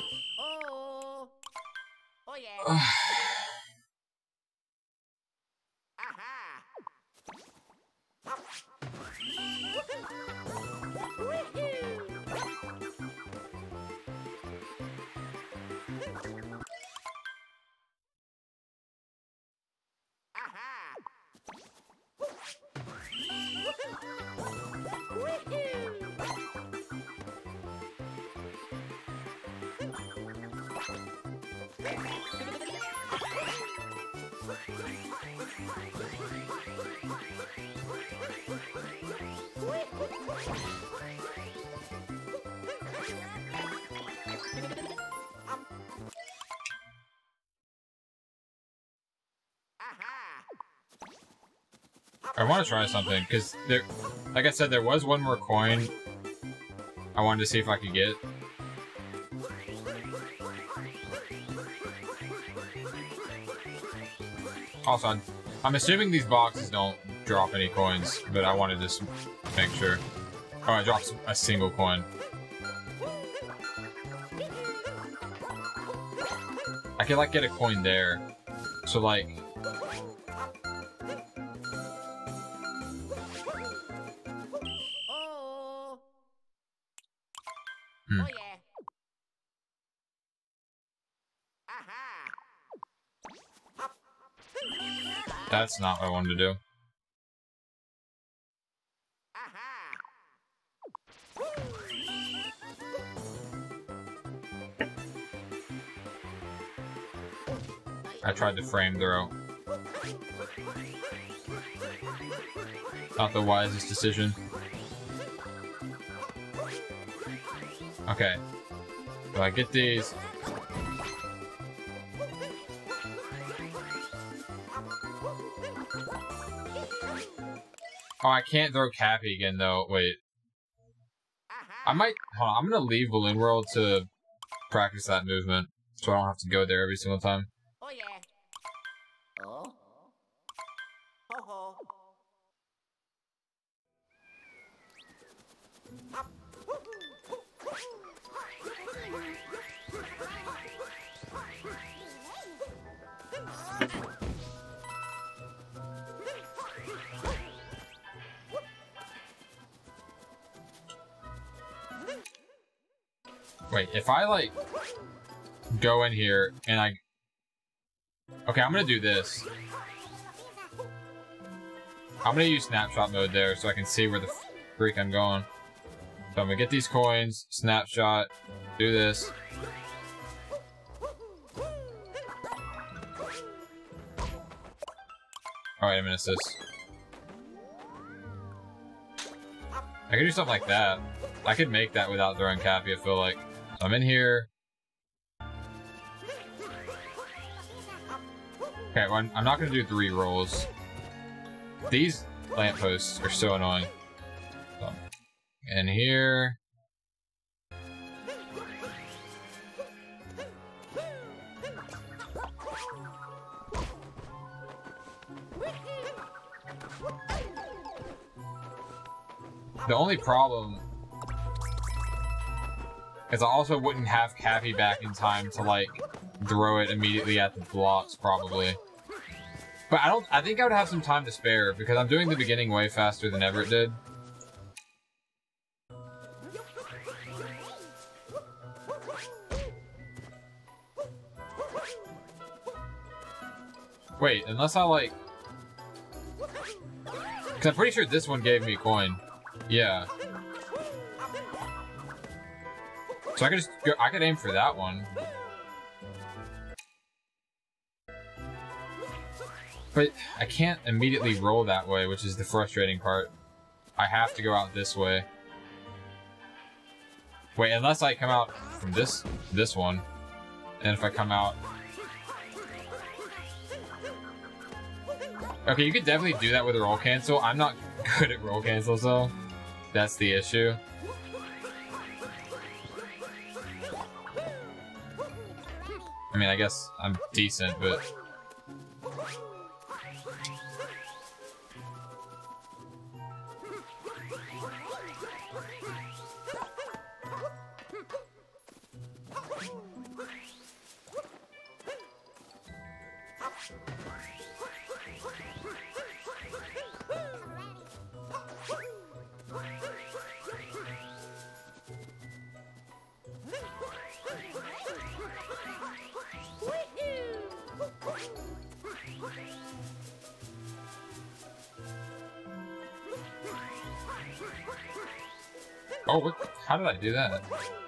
Oh yeah. I want to try something, because there, like I said, there was one more coin I wanted to see if I could get. Also, I'm assuming these boxes don't drop any coins, but I wanted to make sure. Oh, it drops a single coin. I could, like, get a coin there. So, like... Oh. Hmm. Oh yeah. Aha. That's not what I wanted to do. Aha. I tried to frame throw. Not the wisest decision. Okay. So I get these. Oh, I can't throw Cappy again, though. Wait. I might... Hold on, I'm gonna leave Balloon World to practice that movement, so I don't have to go there every single time. Oh yeah. Oh. Ho ho. Wait, if I, like, go in here and I... Okay, I'm gonna do this. I'm gonna use snapshot mode there so I can see where the freak I'm going. So I'm gonna get these coins, snapshot, do this. Oh, wait a minute, sis. I could do something like that. I could make that without throwing Cappy, I feel like. So I'm in here. Okay, well, I'm not gonna do 3 rolls. These lampposts are so annoying. So, in here. The only problem is I also wouldn't have Cappy back in time to, like, throw it immediately at the blocks, probably. But I think I would have some time to spare, because I'm doing the beginning way faster than Everett did. Wait, unless I, like... Because I'm pretty sure this one gave me a coin. Yeah. So I could just go, I could aim for that one. But I can't immediately roll that way, which is the frustrating part. I have to go out this way. Wait, unless I come out from this one. And if I come out... Okay, you could definitely do that with a roll cancel. I'm not good at roll cancels, though. That's the issue. I mean, I guess I'm decent, but... Oh, what? How did I do that?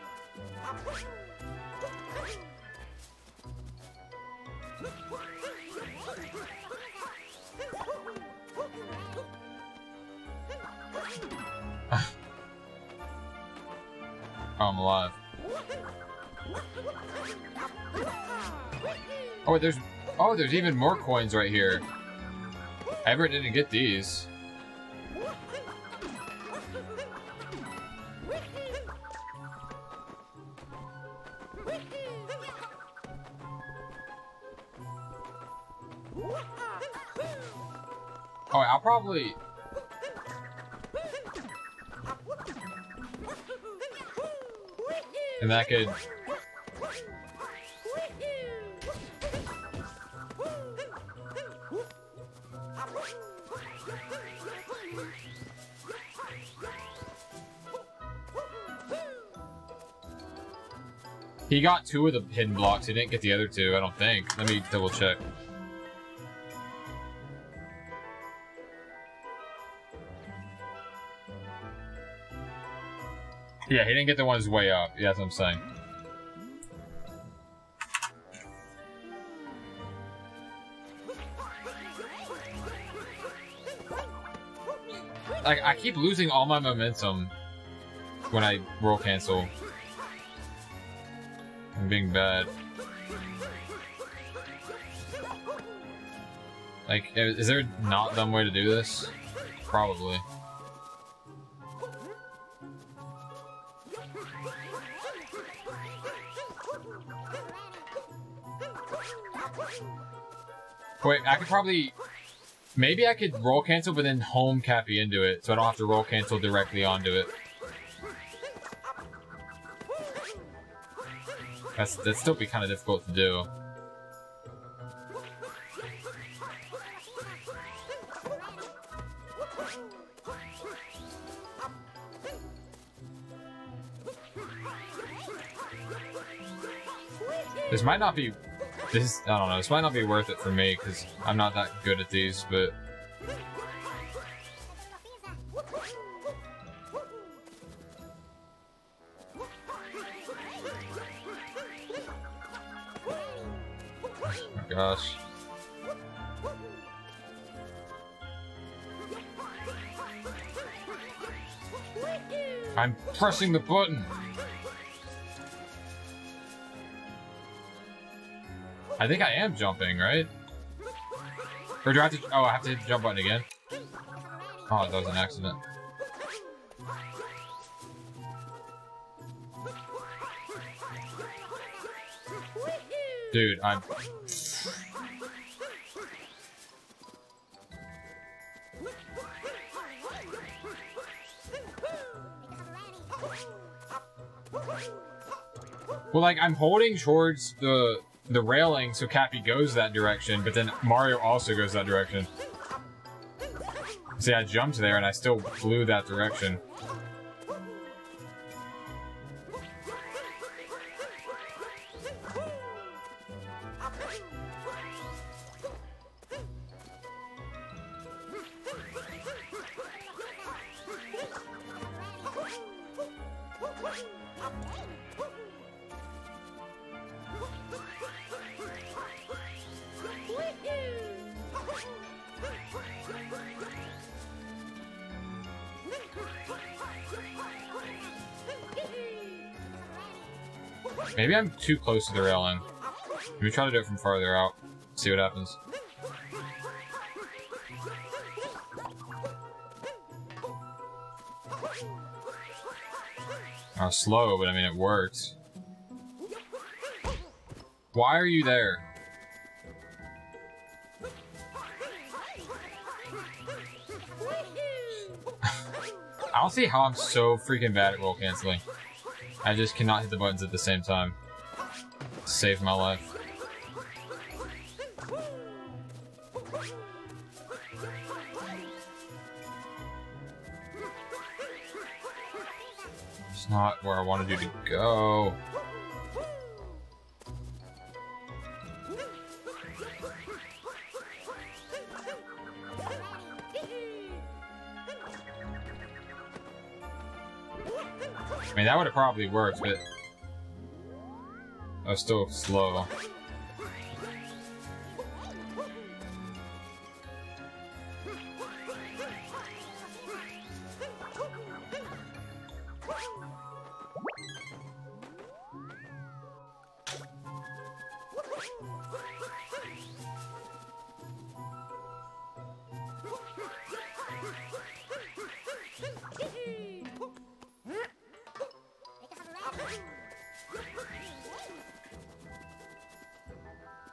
Oh, I'm alive. Oh, there's even more coins right here. Everett didn't get these. Oh, I'll probably... And that could... He got 2 of the hidden blocks. He didn't get the other 2, I don't think. Let me double check. Yeah, he didn't get the ones way up. Yeah, that's what I'm saying. Like, I keep losing all my momentum when I roll cancel. I'm being bad. Like, is there not a dumb way to do this? Probably. Wait, I could probably... Maybe I could roll cancel, but then home Cappy into it, so I don't have to roll cancel directly onto it. That'd still be kind of difficult to do. This might not be... This, I don't know, this might not be worth it for me, because I'm not that good at these, but... Oh my gosh. I'm pressing the button! I think I am jumping, right? Or do I have to... Oh, I have to hit the jump button again? Oh, that was an accident. Dude, I'm... Well, like, I'm holding towards the railing so Cappy goes that direction, but then Mario also goes that direction. See, I jumped there and I still flew that direction. Maybe I'm too close to the railing. Let me try to do it from farther out. See what happens. I was slow, but I mean, it worked. Why are you there? I don't see how I'm so freaking bad at roll canceling. I just cannot hit the buttons at the same time. Save my life. It's not where I wanted you to go. I mean, that would have probably worked, but I was still slow.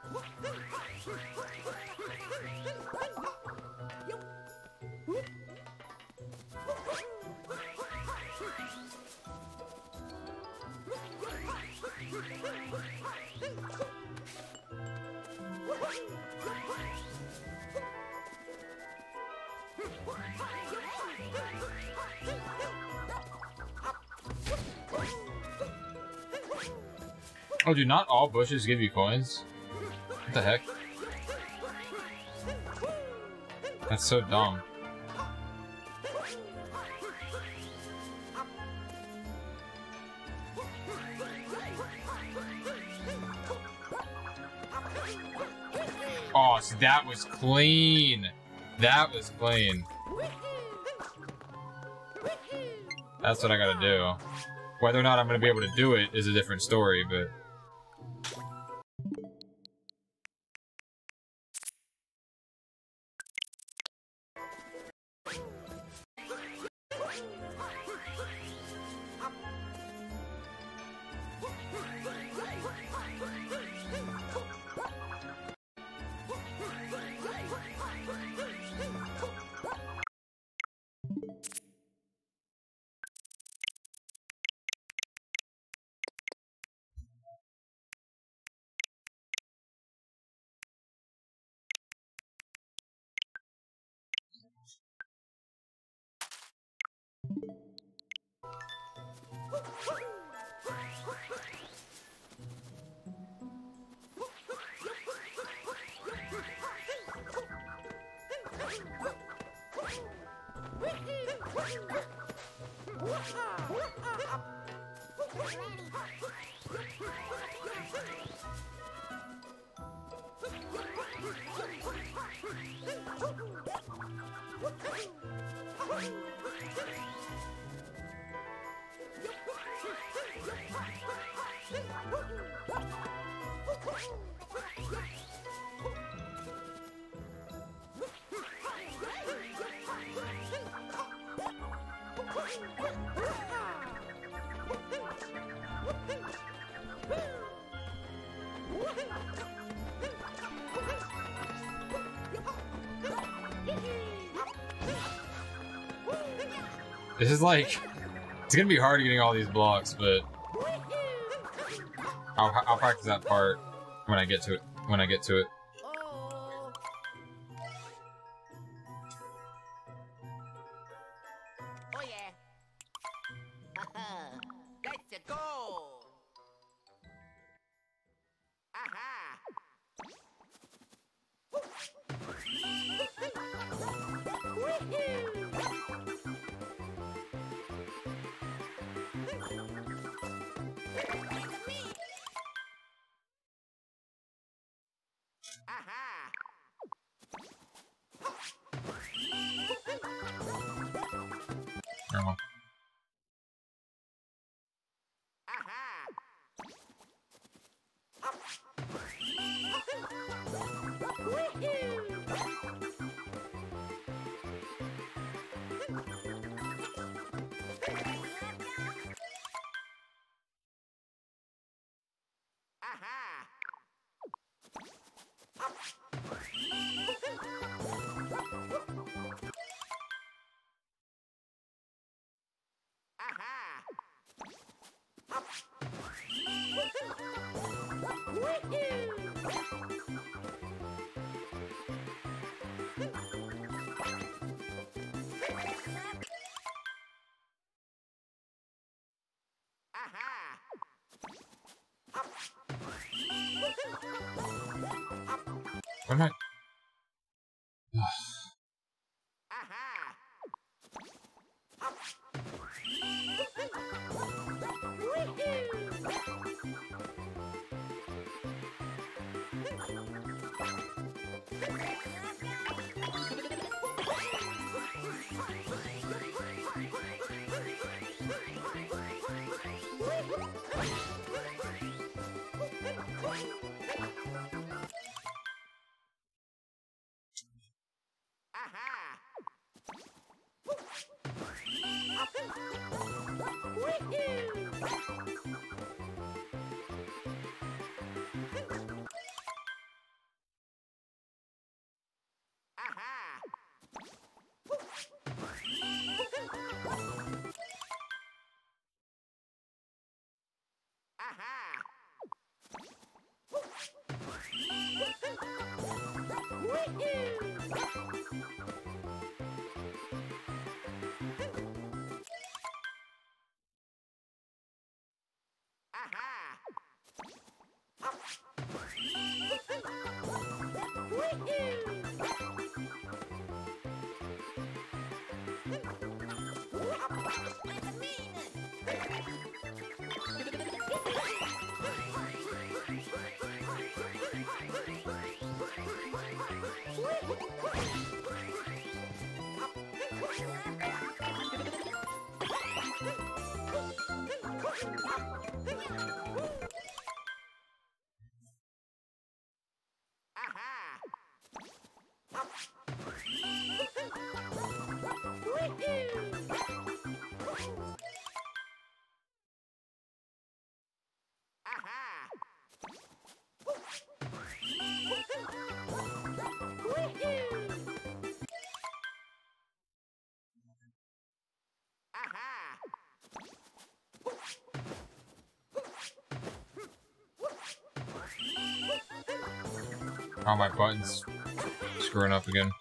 Oh, do not all bushes give you coins? What the heck? That's so dumb. Oh, so that was clean. That was clean. That's what I gotta do. Whether or not I'm gonna be able to do it is a different story, but... This is like, it's gonna be hard getting all these blocks, but I'll practice that part when I get to it. When I get to it. Oh. Oh yeah. Aha. Let's go. Aha. Aha. Oh. Aha. Aha. Aha. Aha. What am I? Aha. Aha. Oh, my button's screwing up again.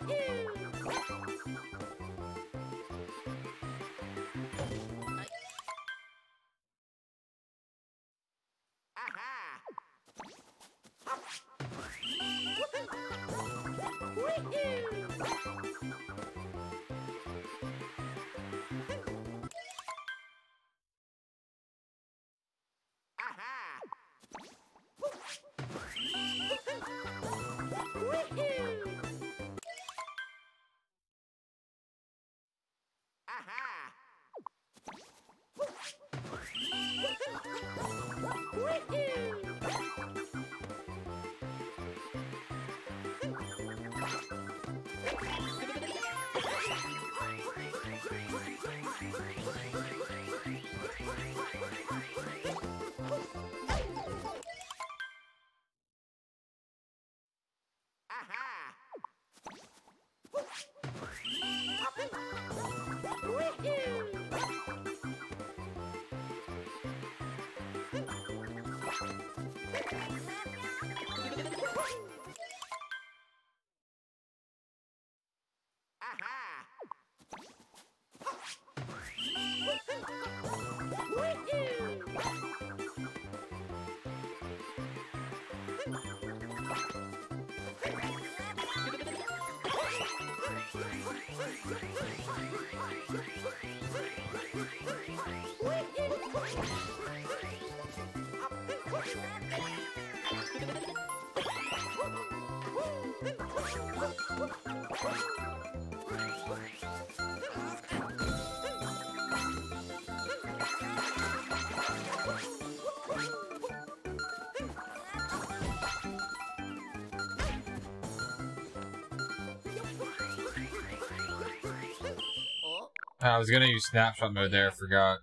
I was gonna use snapshot mode there, I forgot.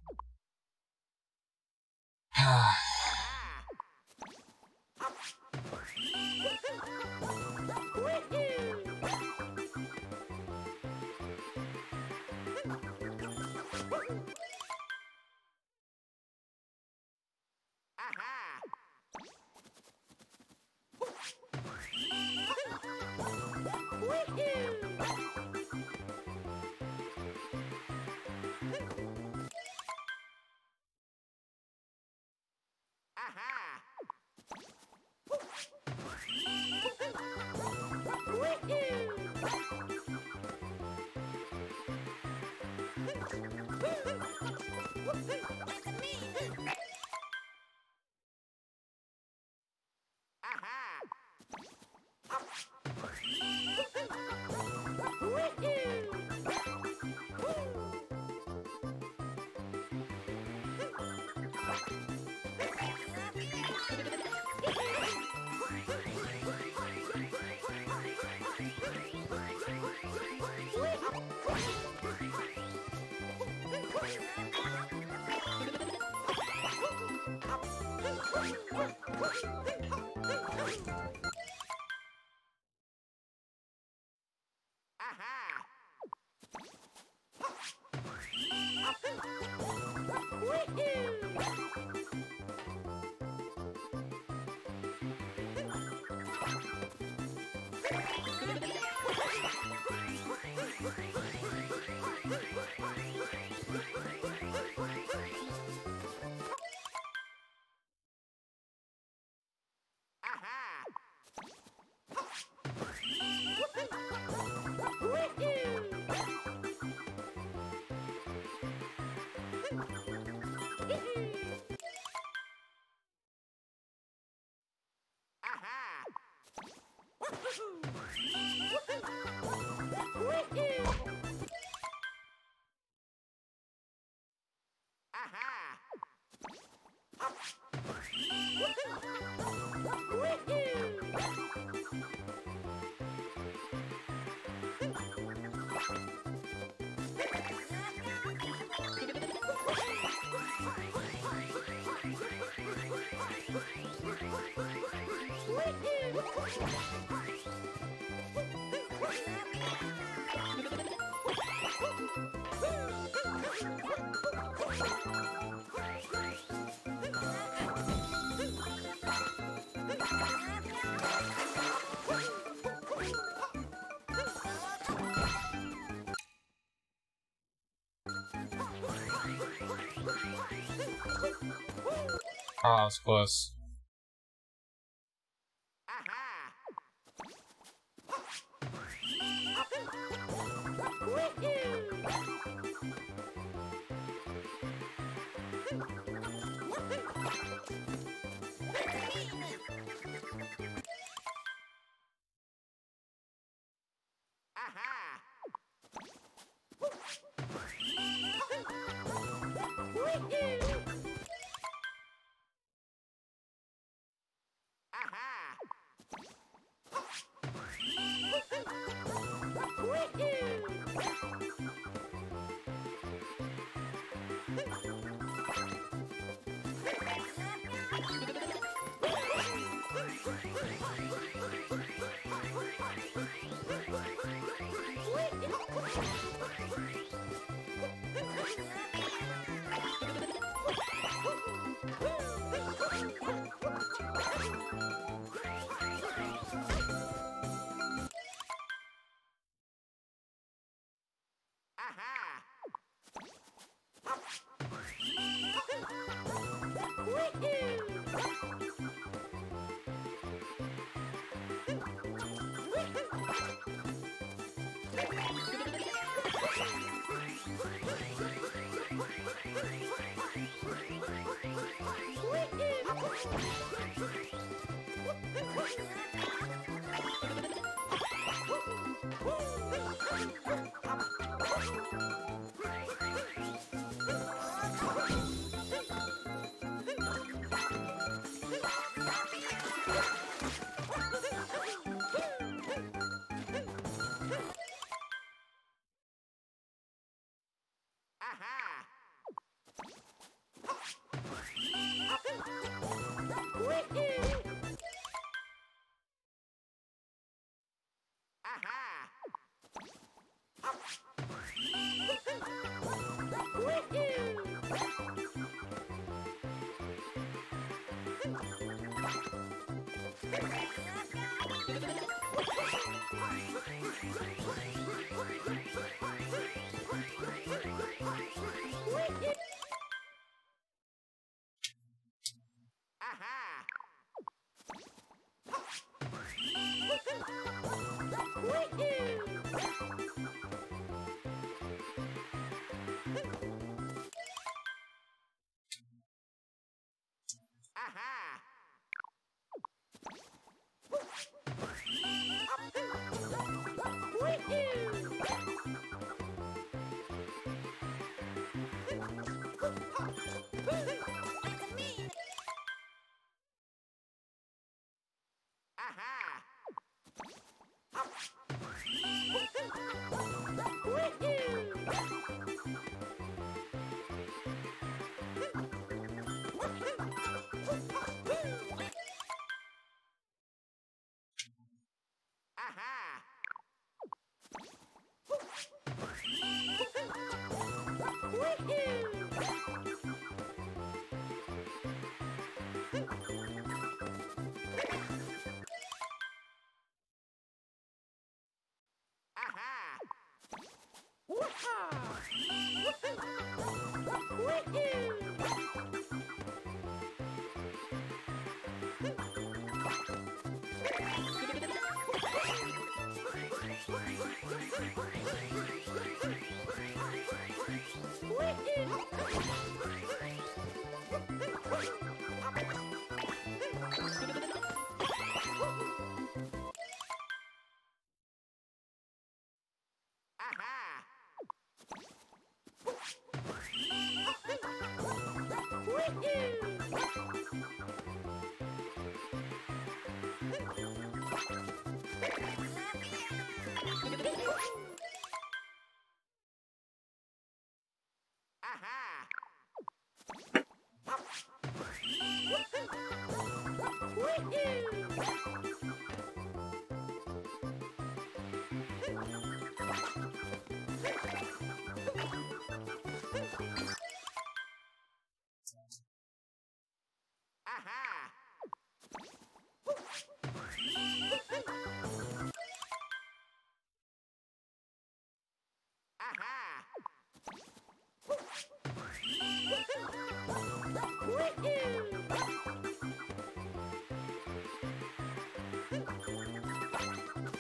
Oh, that was close.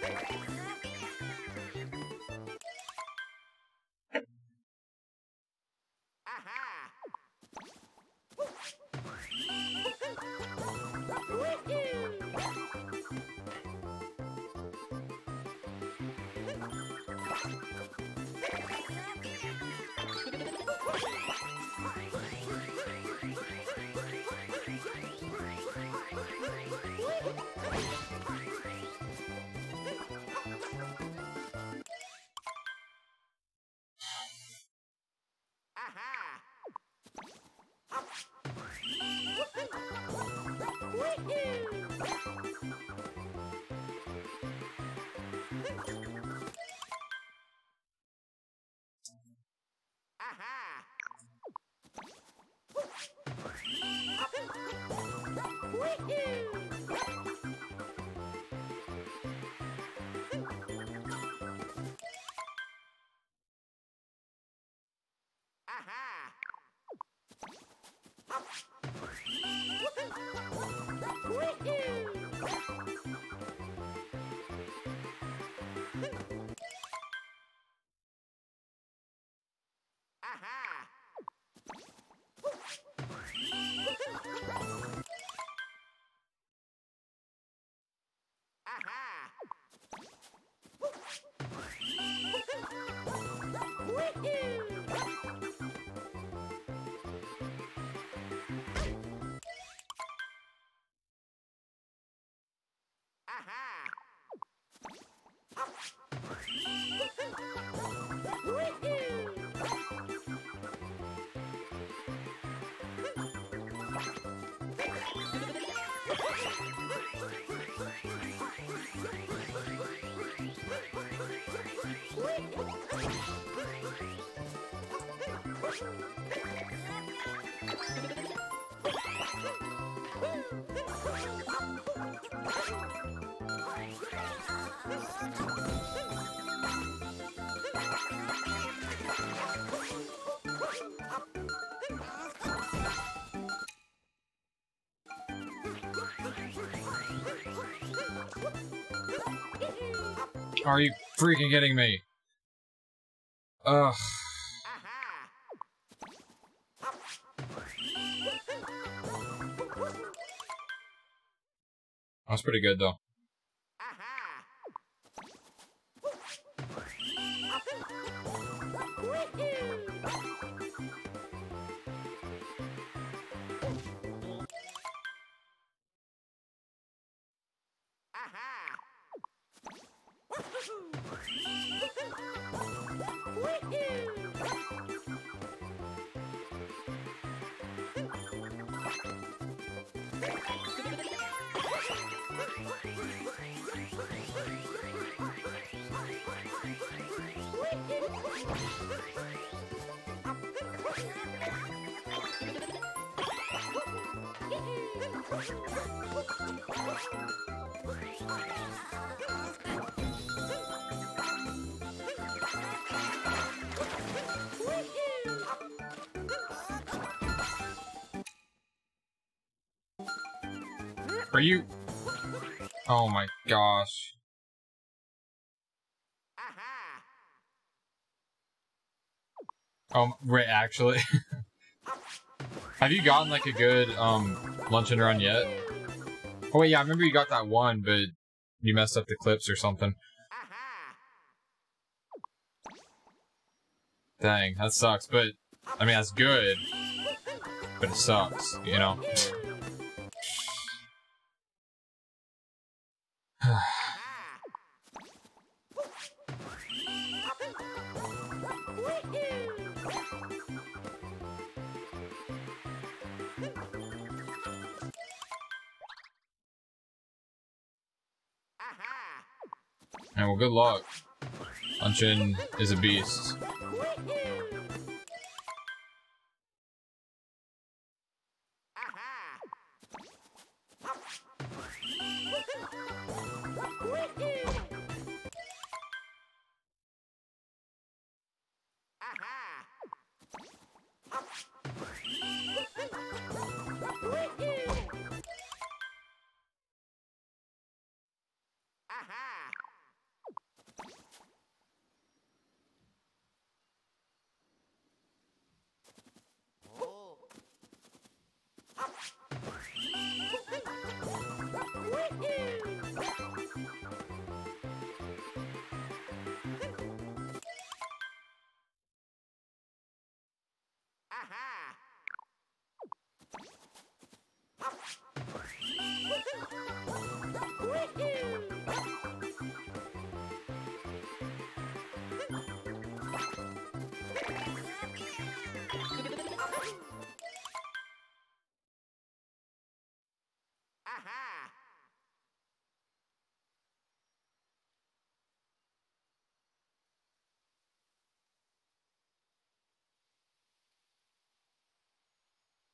Are you freaking kidding me? Ugh. That's pretty good though. Are you? Oh my gosh. Wait, actually. Have you gotten like a good luncheon run yet? Oh wait, yeah, I remember you got that one, but you messed up the clips or something. Dang, that sucks, but I mean that's good. But it sucks, you know? And well, good luck. Luncheon is a beast.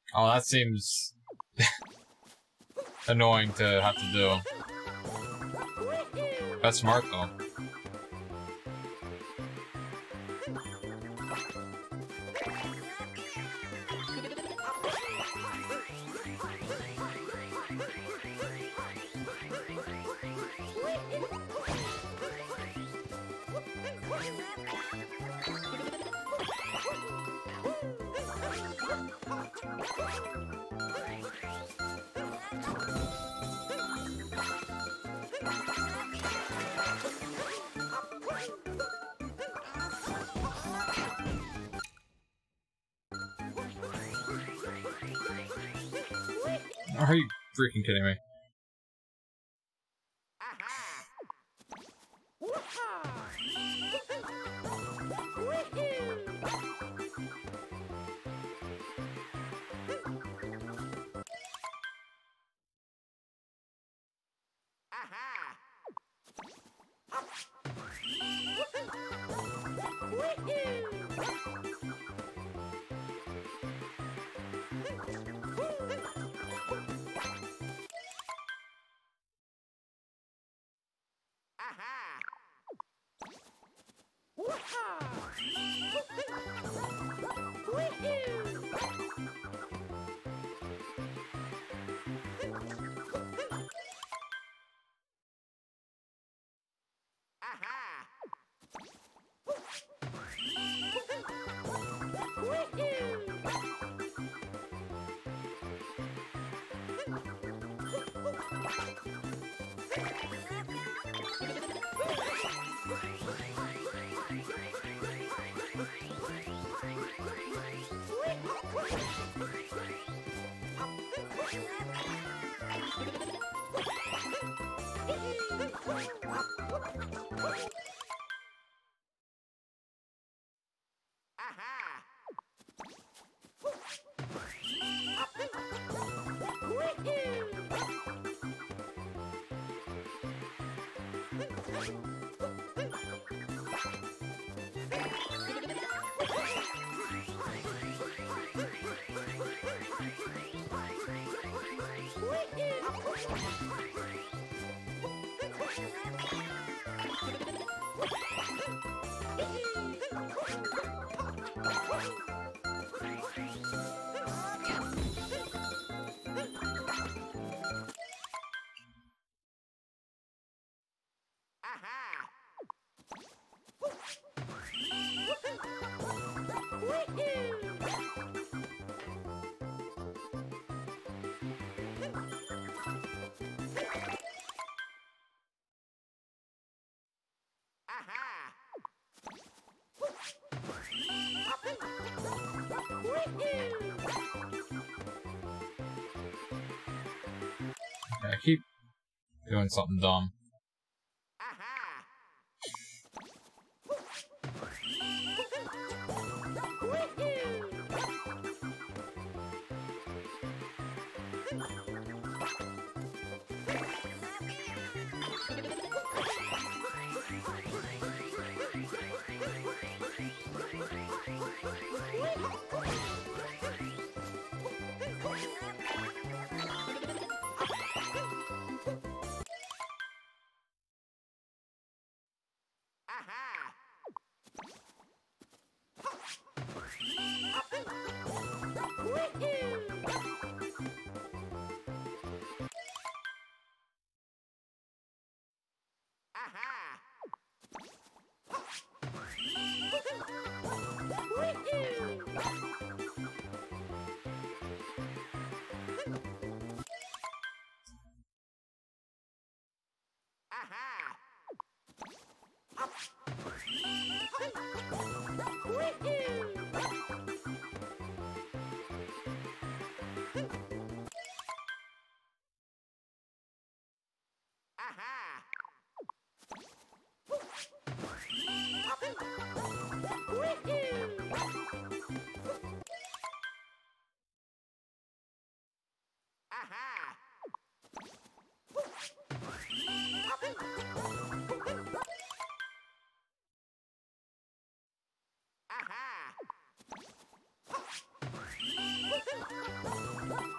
Oh, that seems annoying to have to do. That's smart though. Are you freaking kidding me? I keep doing something dumb.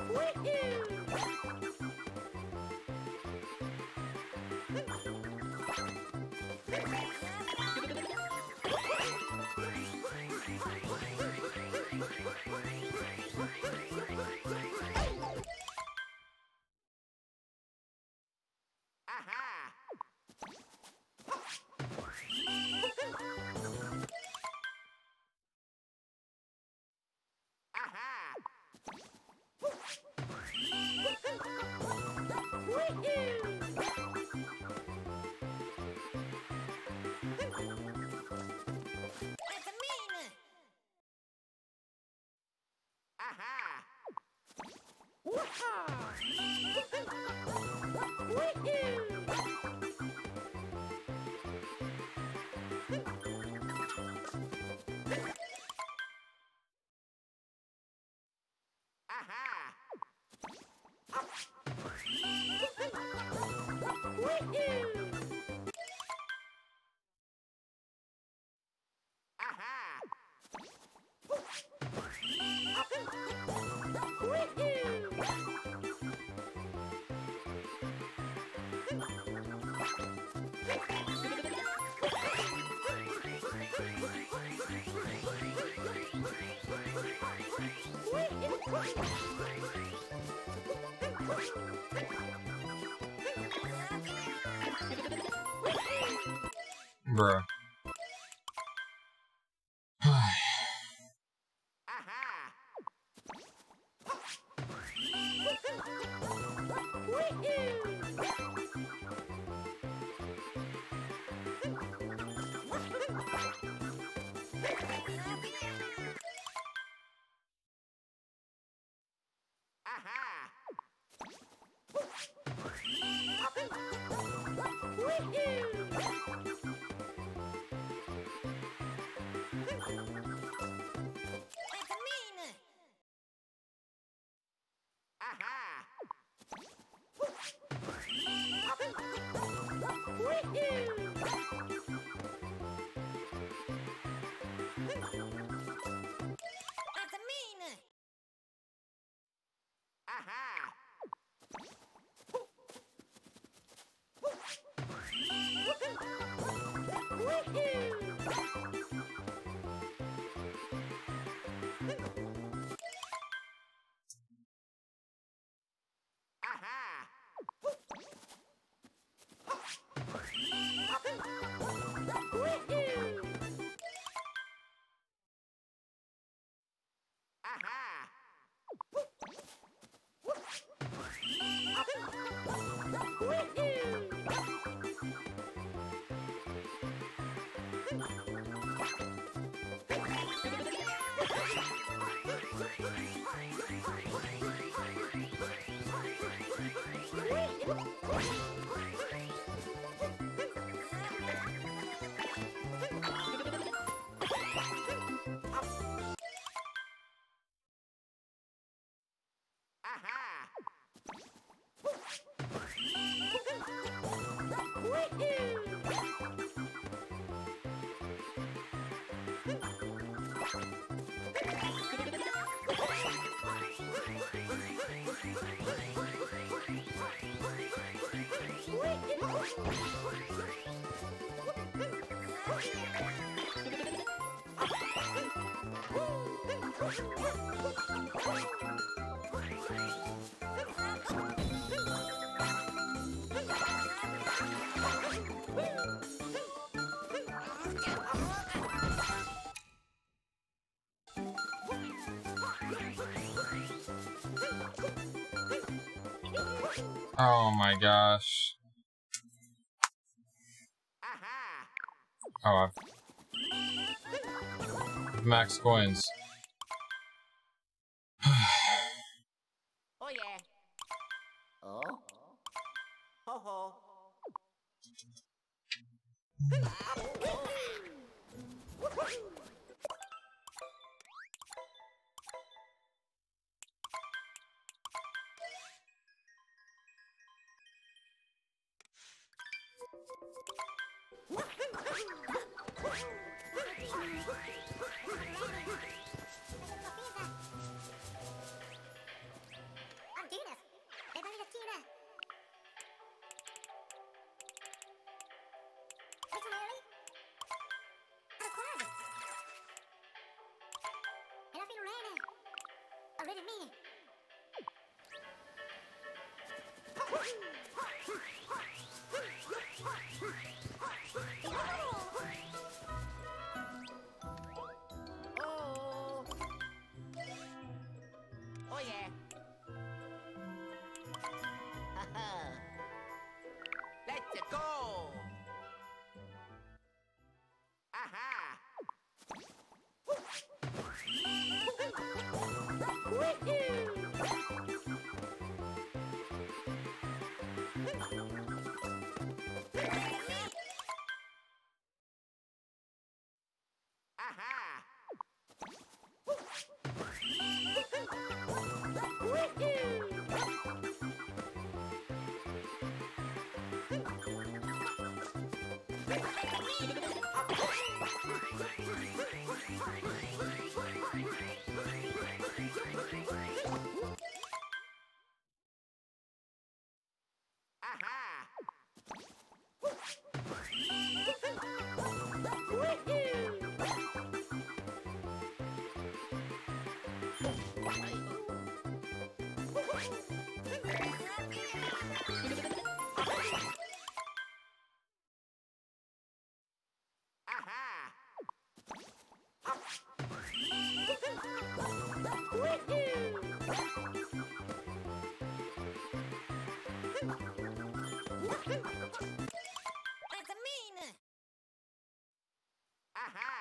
Bruh. Oh my gosh. Oh, I've max coins. Oh yeah. Oh. Ho ho. Oh yeah. Let's go. Aha. Aha. That's mean. Aha.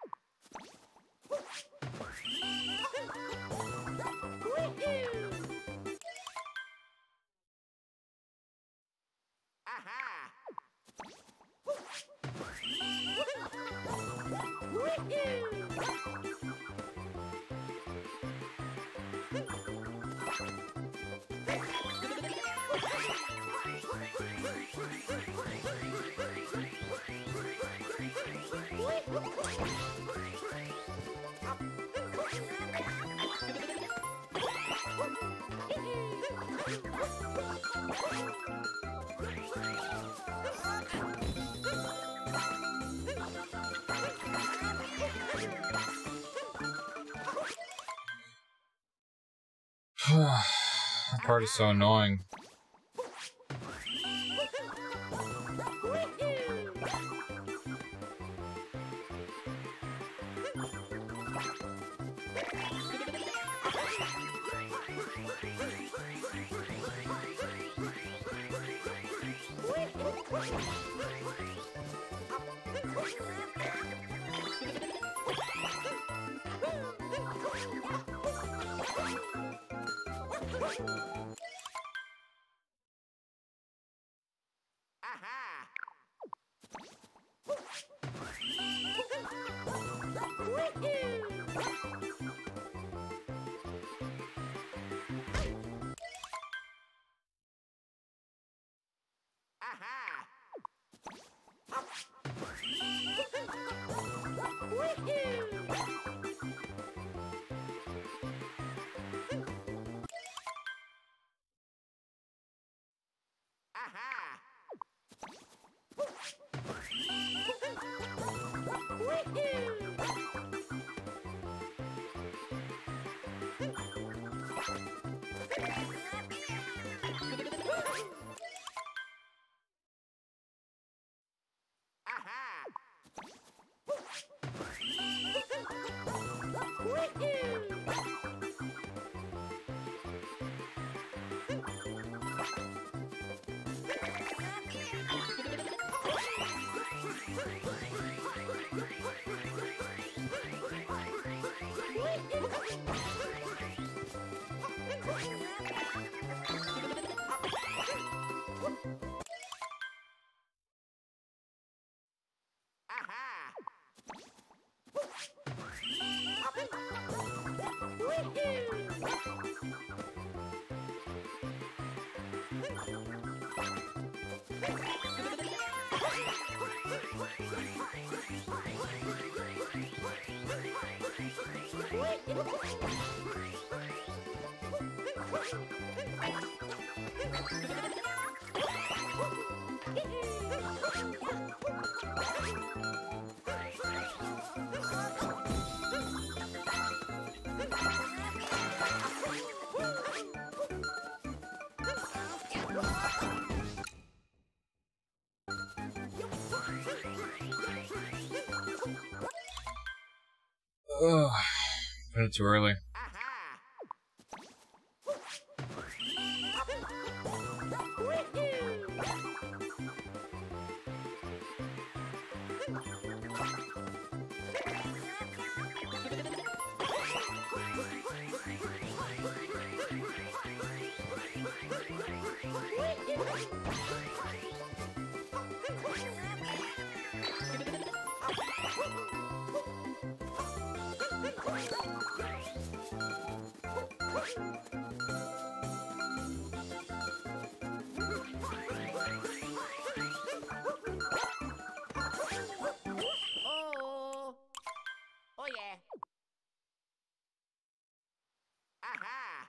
That part is so annoying. Ugh. Put it too early. Oh. Oh yeah. Aha.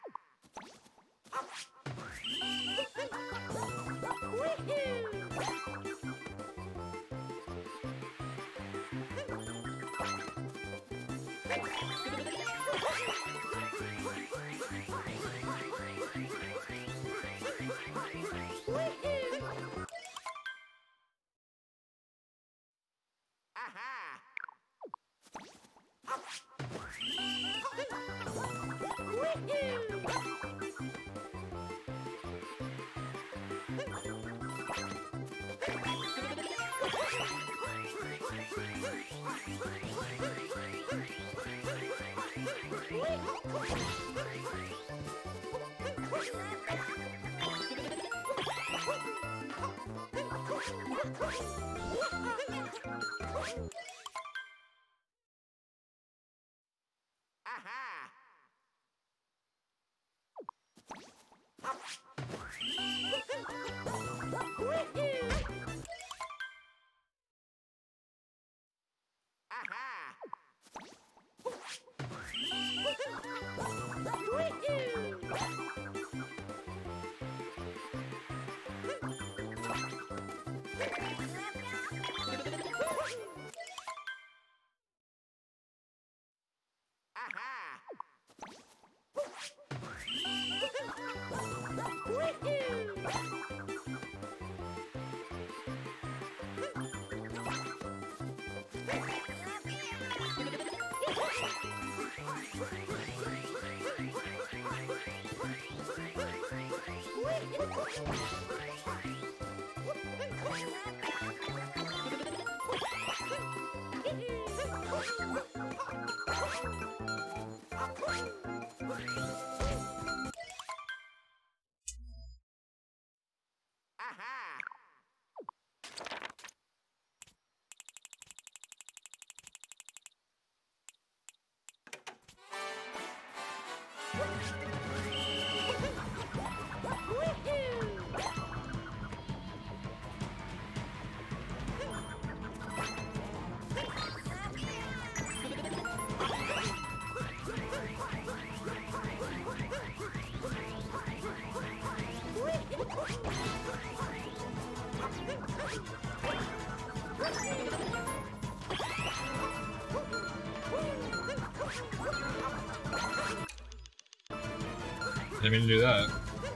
Didn't mean to do that.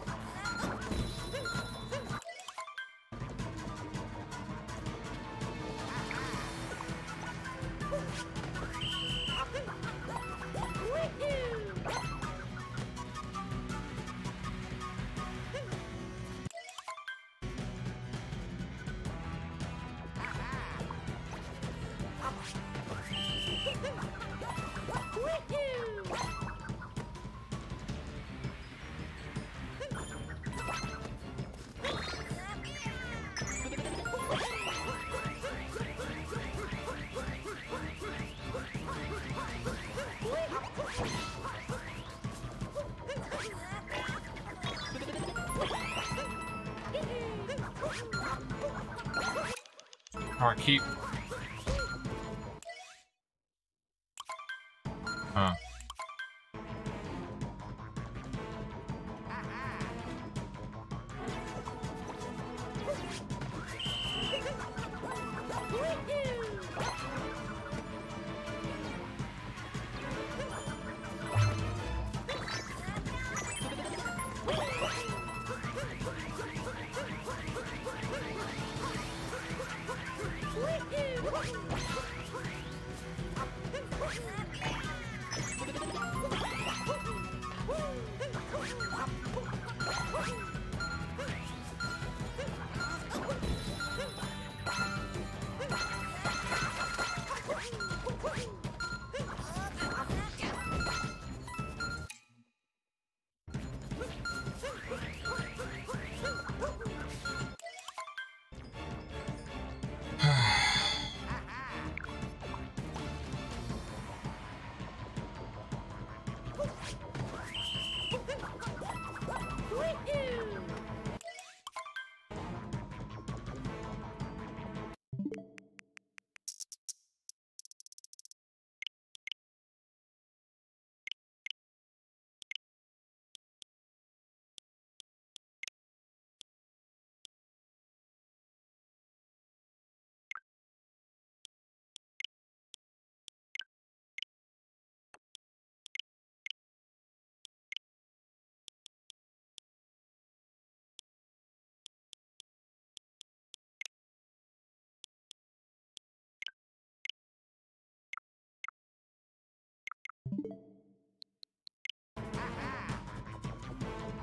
Alright, keep. Huh.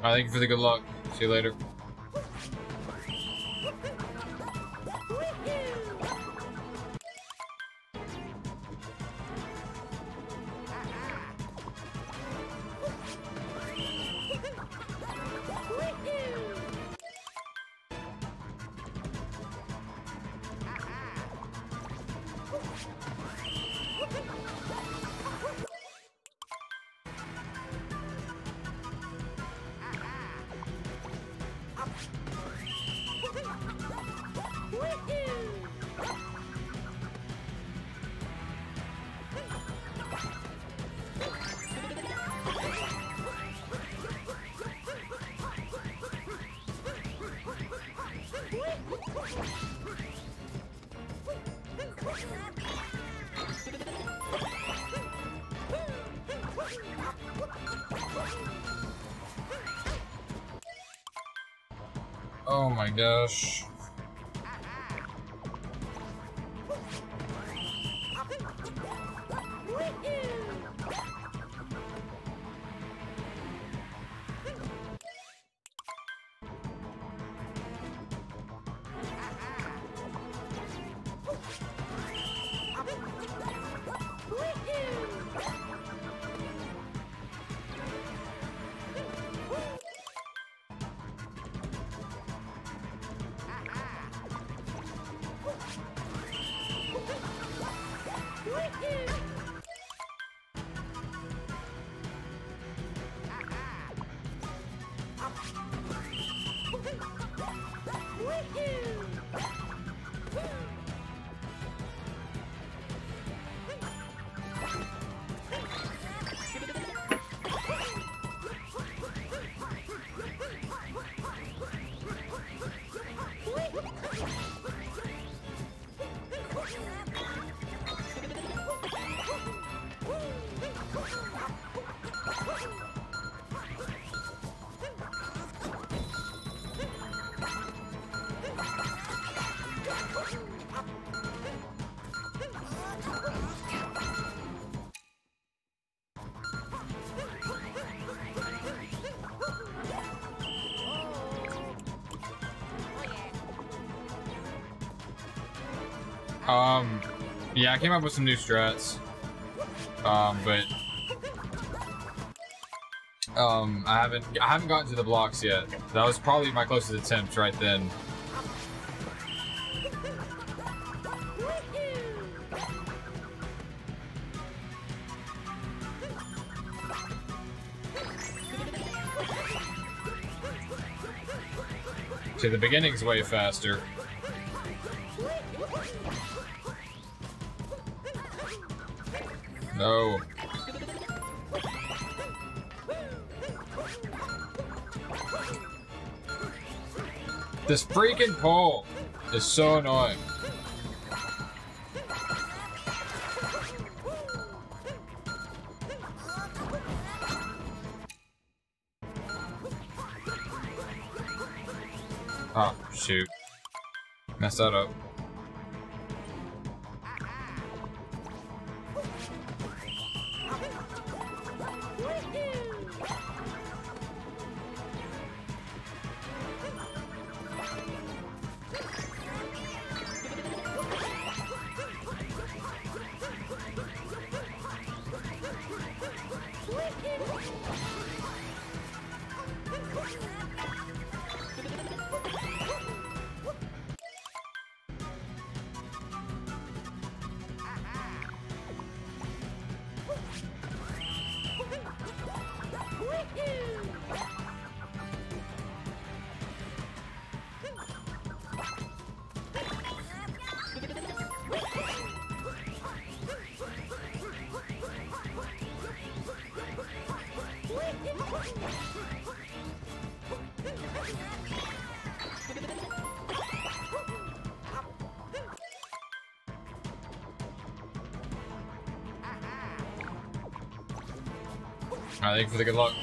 Alright, thank you for the good luck. See you later. Oh my gosh. Yeah, I came up with some new strats. But I haven't gotten to the blocks yet. That was probably my closest attempt right then. See, the beginning's way faster. No. This freaking pole is so annoying. Oh, shoot. Messed that up. Alright, thank you for the good luck.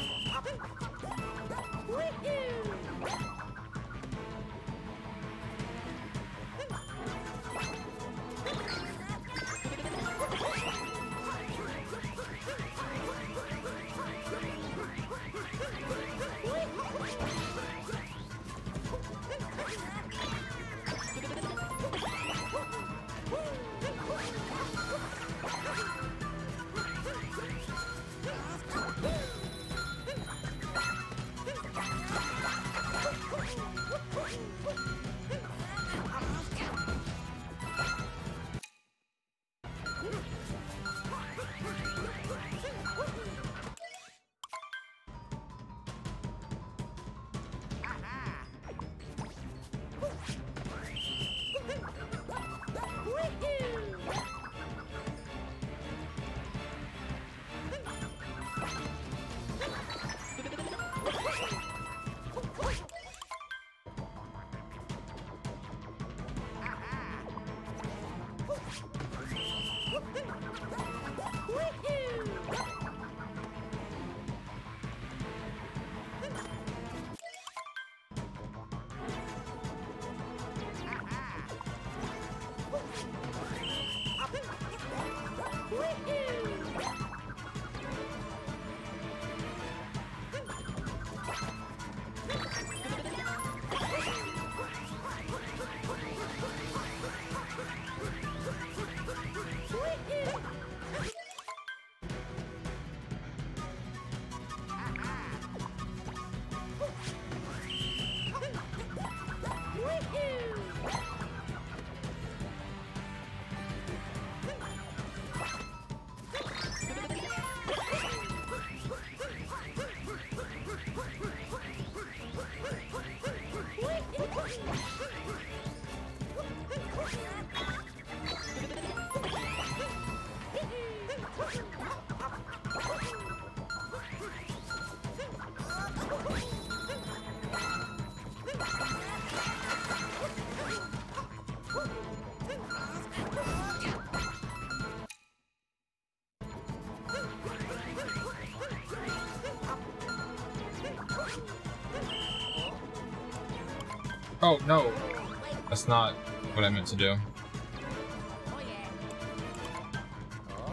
Oh, no. That's not what I meant to do. Oh yeah. Oh.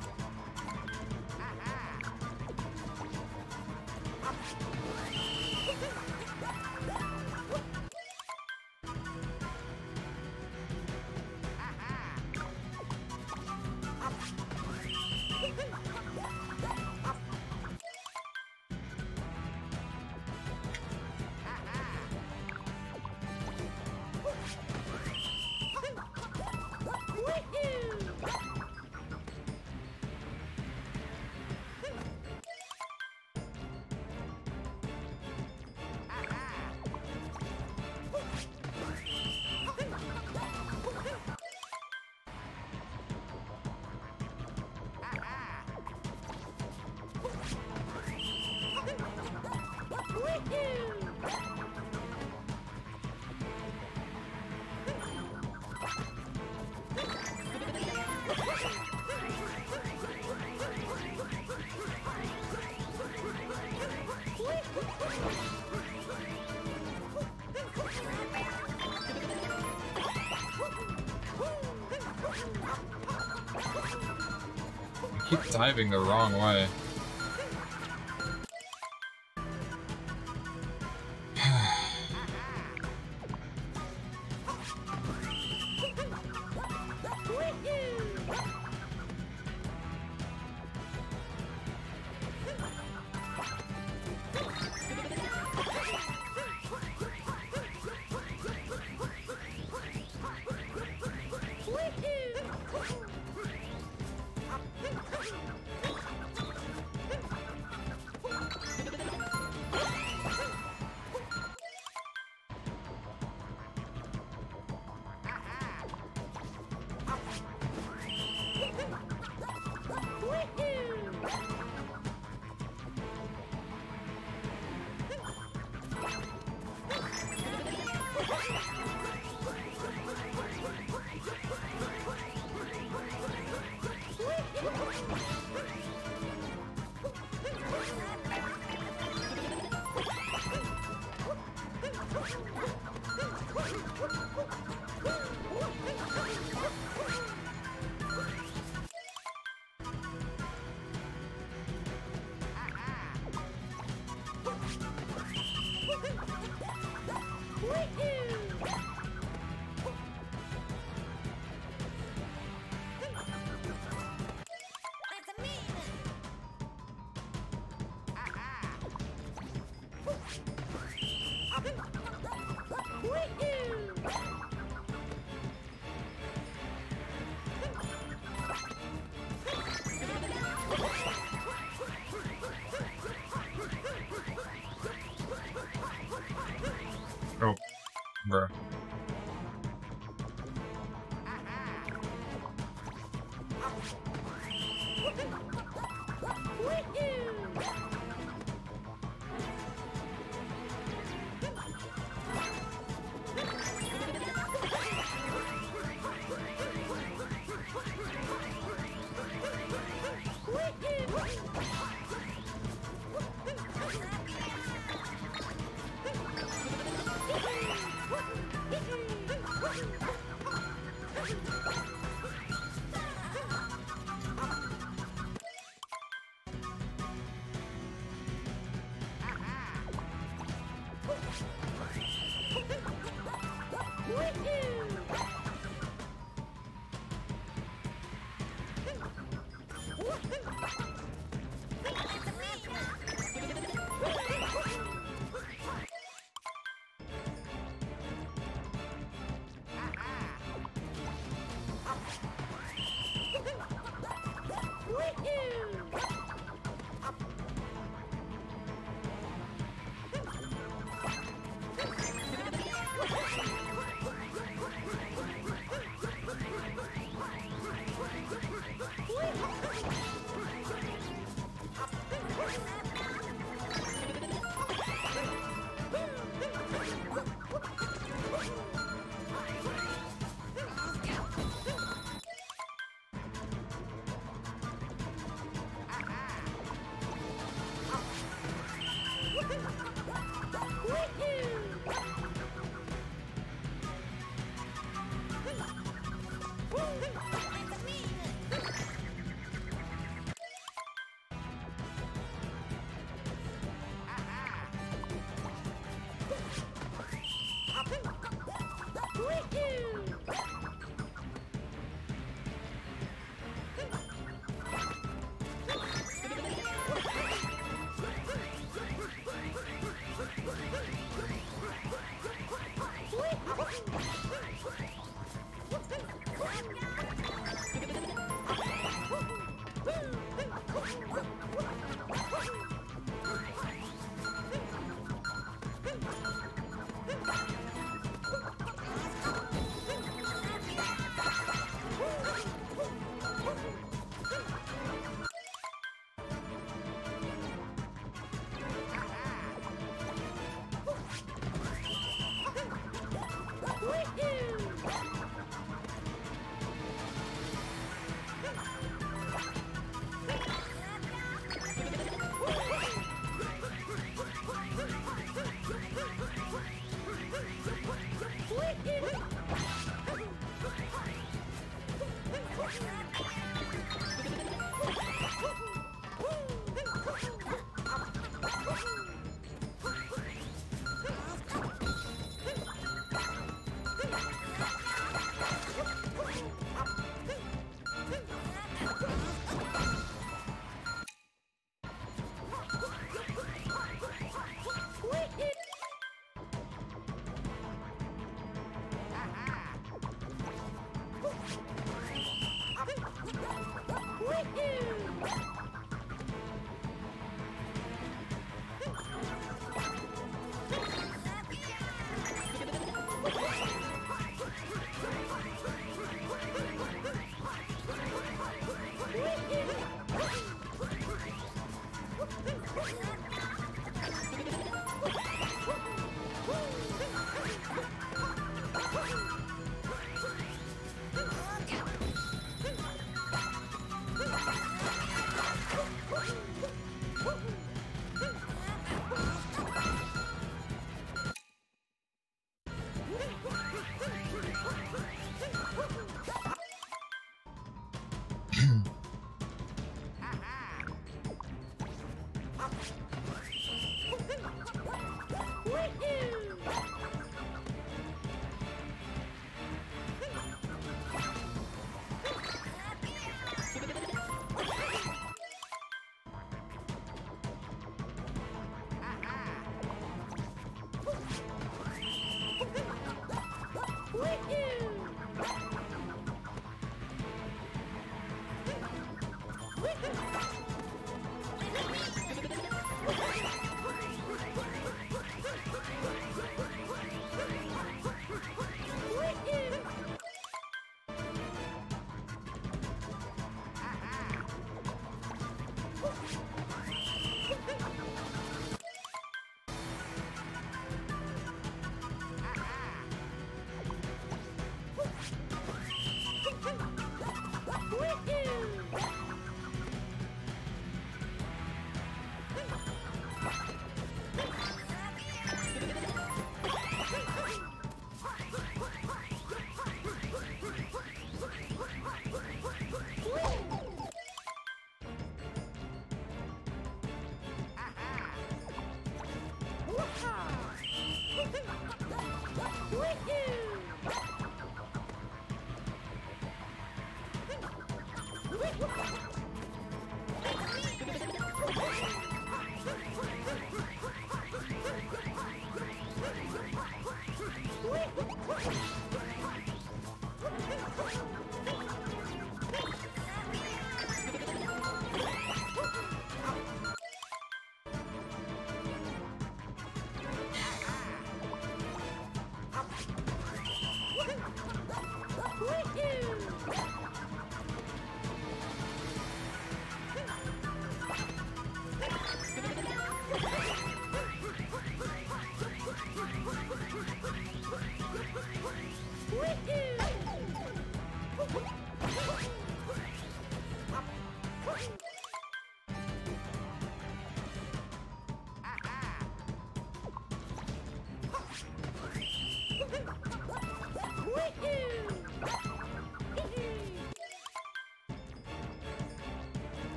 I keep diving the wrong way. Oh, bruh.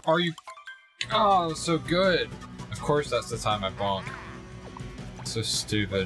Are you? Oh, that was so good. Of course, that's the time I bonk. So stupid.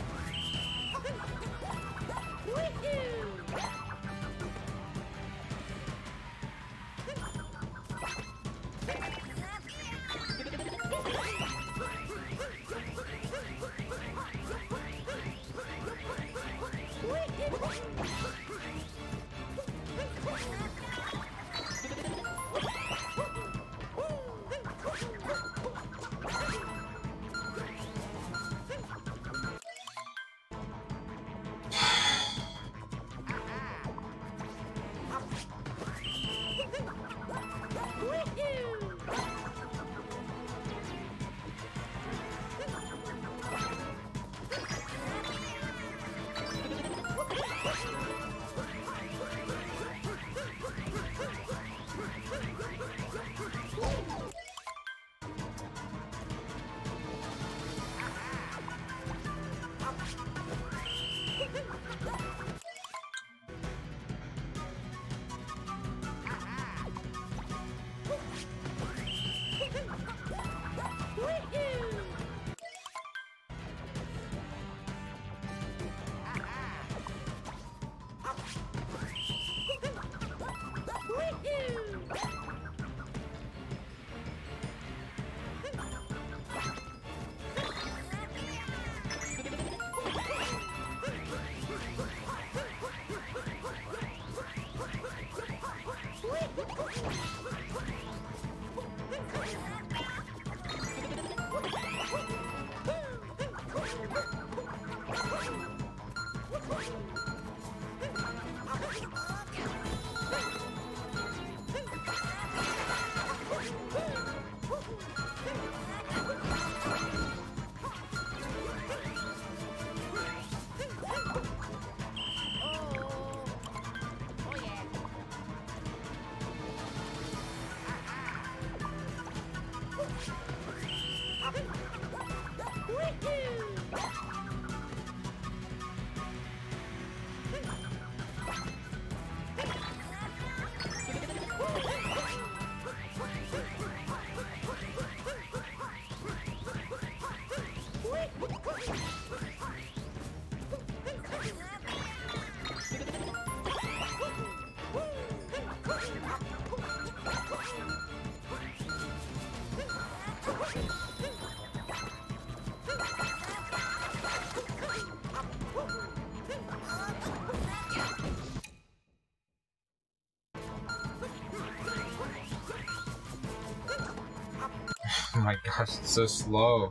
Oh my gosh, it's so slow.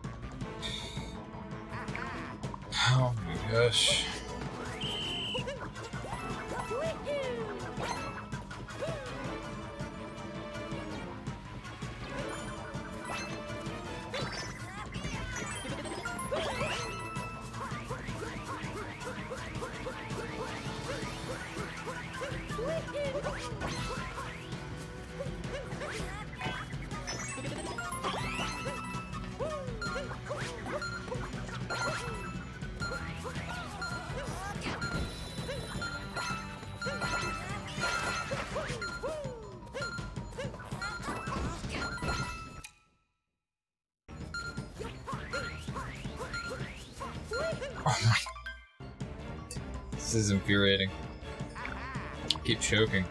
Oh my gosh. Oh my. This is infuriating. Keep choking.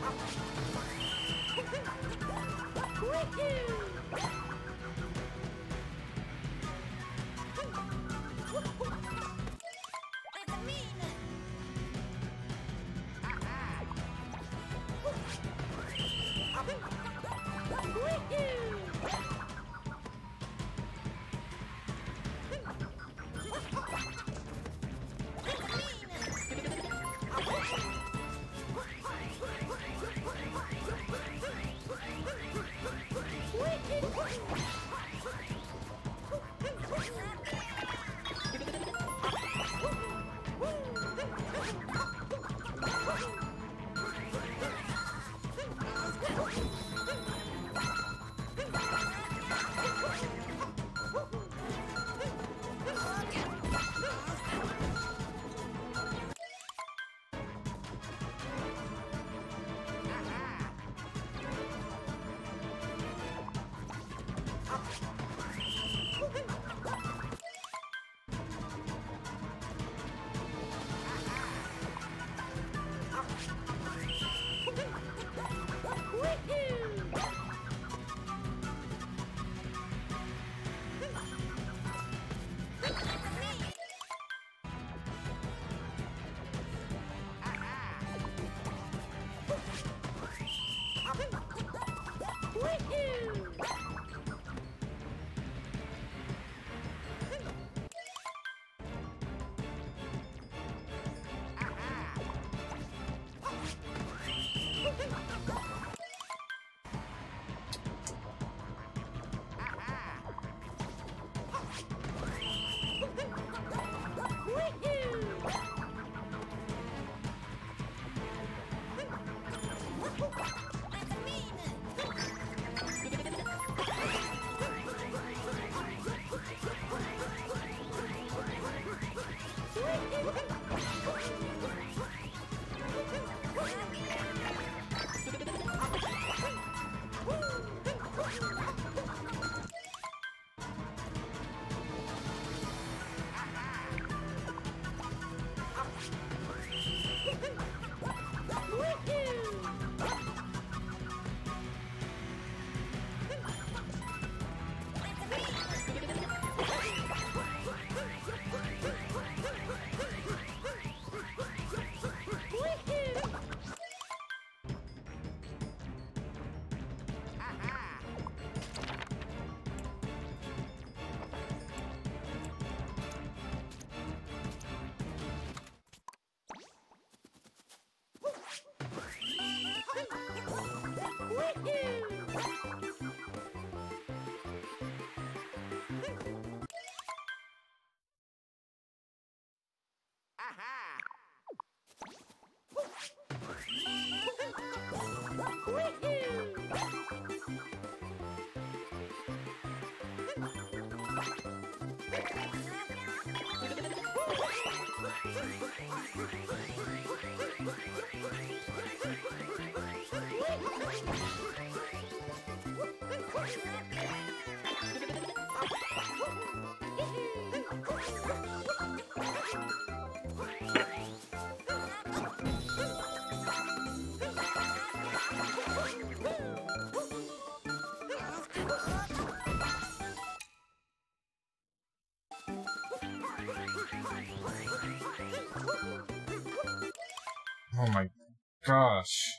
Oh my gosh.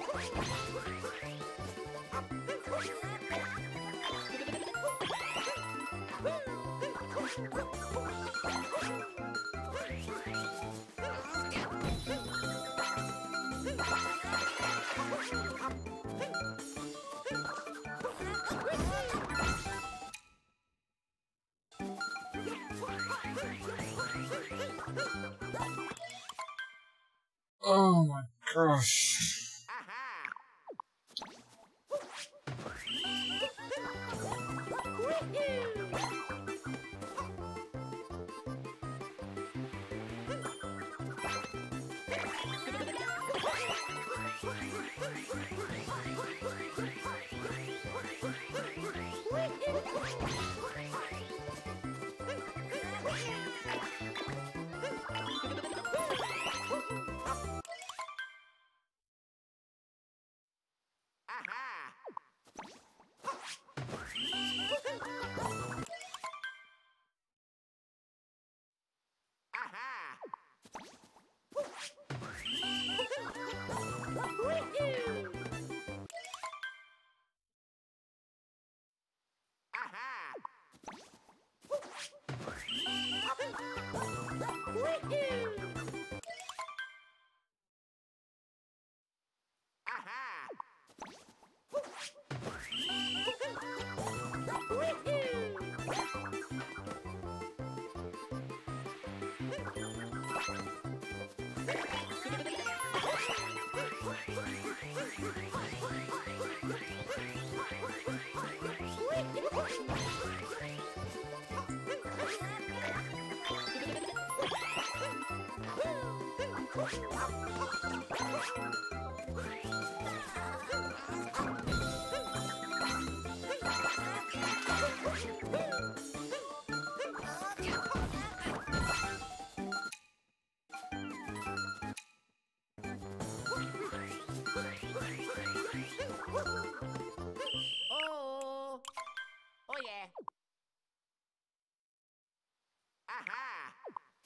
Oh my gosh. Oh. Oh yeah. Aha.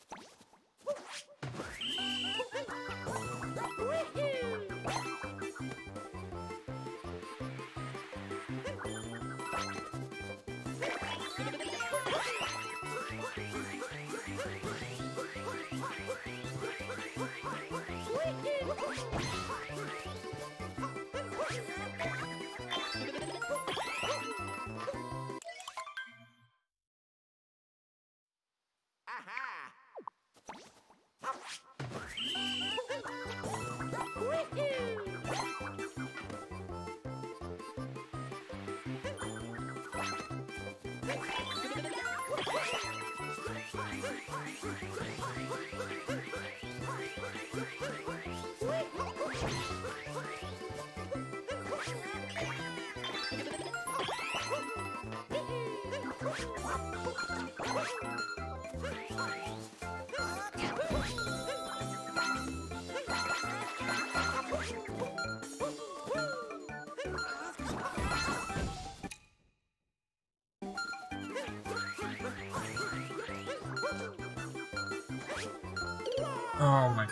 Oh my.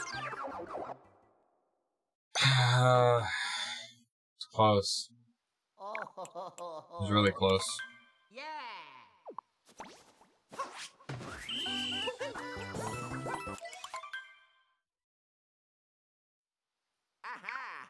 It's close. It was really close. Yeah. Aha.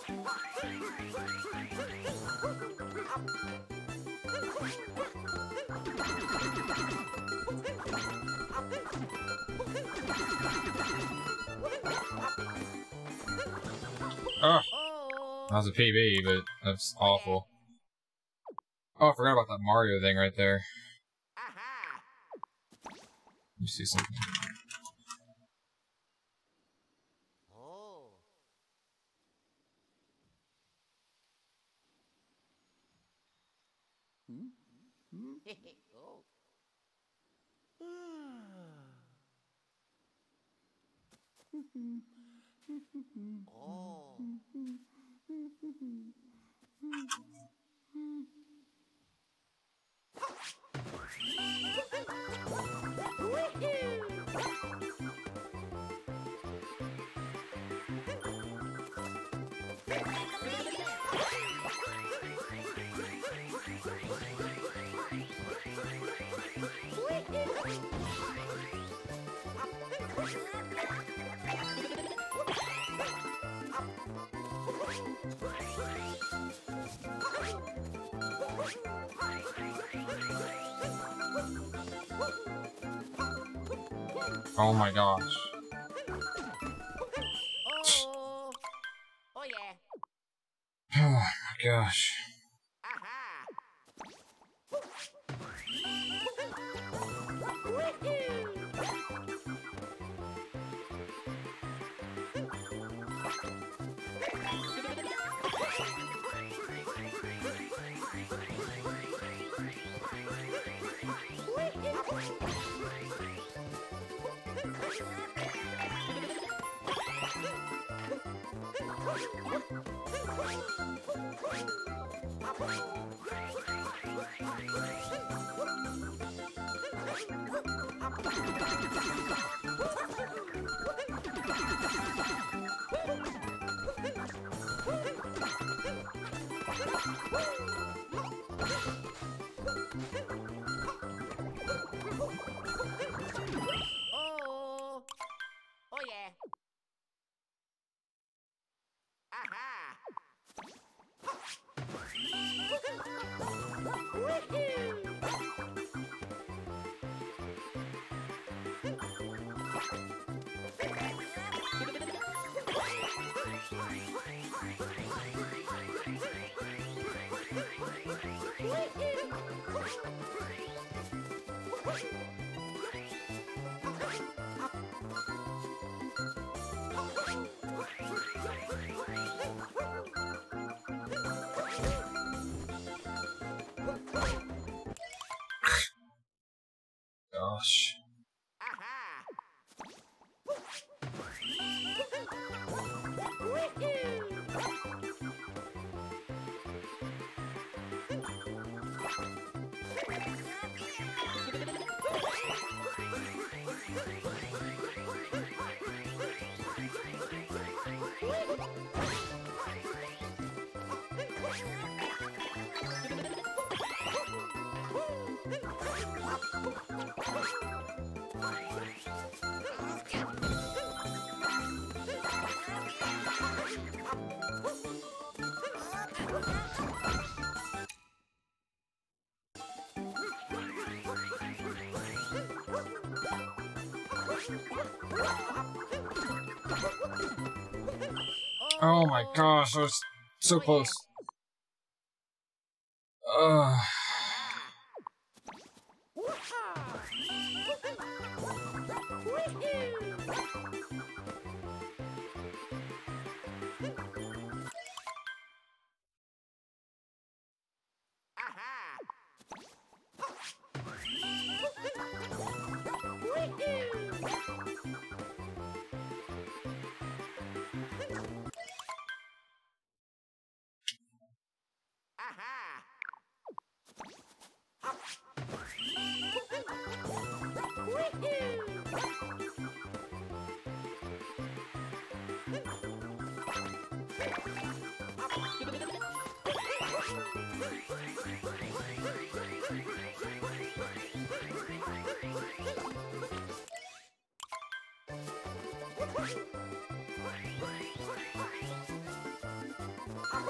Oh, Oh. that was a PB, but that's awful. Oh, I forgot about that Mario thing right there. Aha. Let me see something. Oh. Oh. Oh. Oh my gosh. Oh. Oh yeah. Oh my gosh. Aha. Oh. Oh yeah. Aha. Gosh. Aha. Oh my gosh, I was so close. Ugh.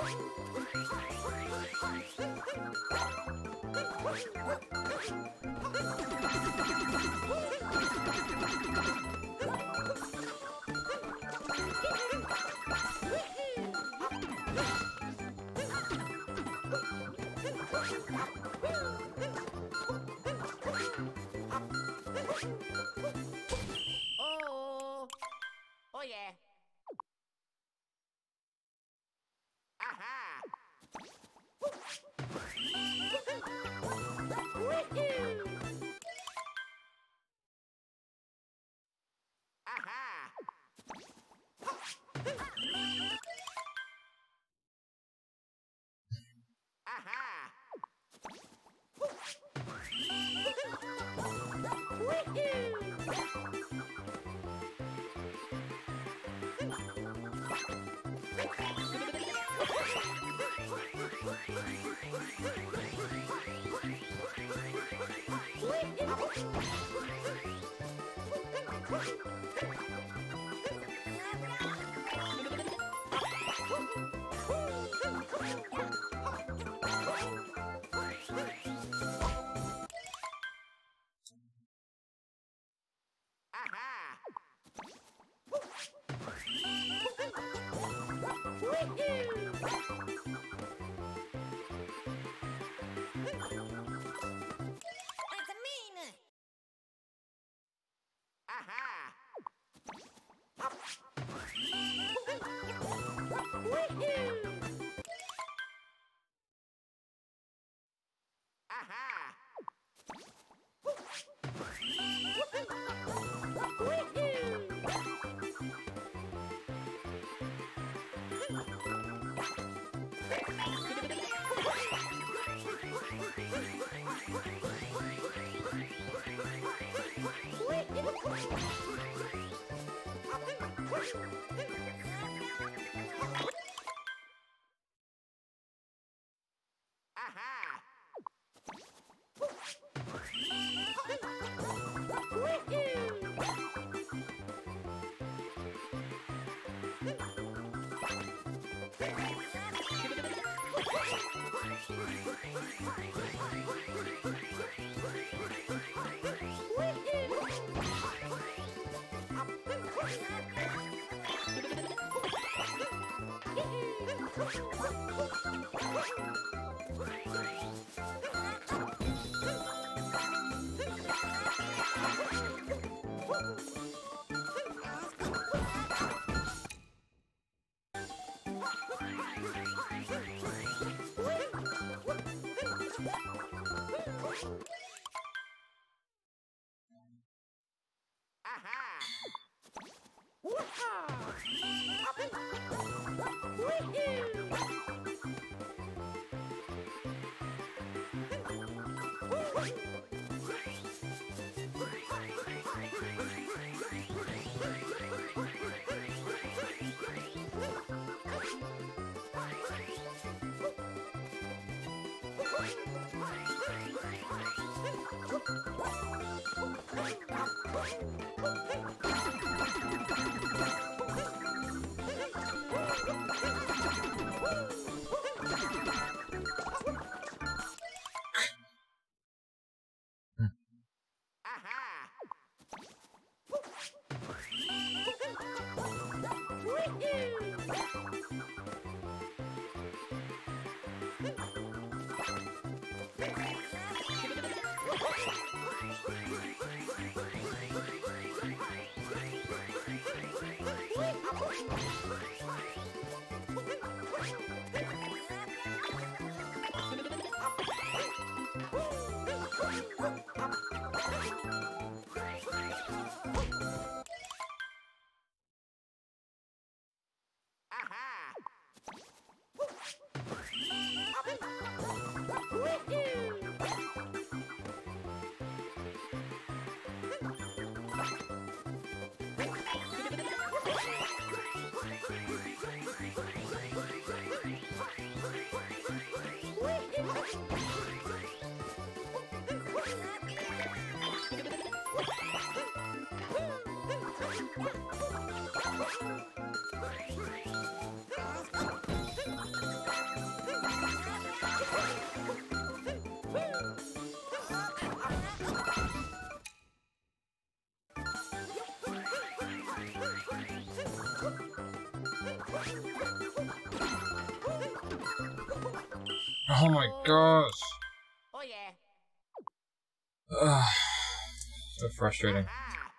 Oh. Oh yeah. Aha. Aha. Aha. Aha. That's mean. Aha. Aha. Aha. Aha. Aha. Aha. Oh my gosh. Oh yeah. Ugh. So frustrating. Ah.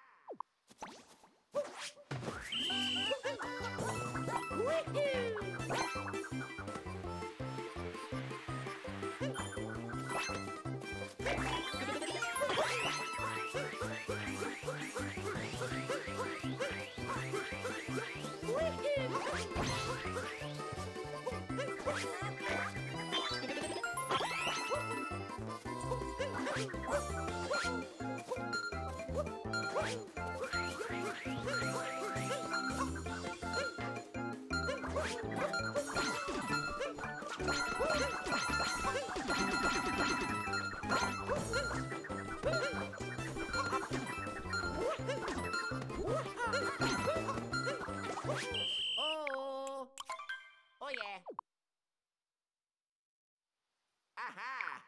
Oh. Oh yeah. Aha.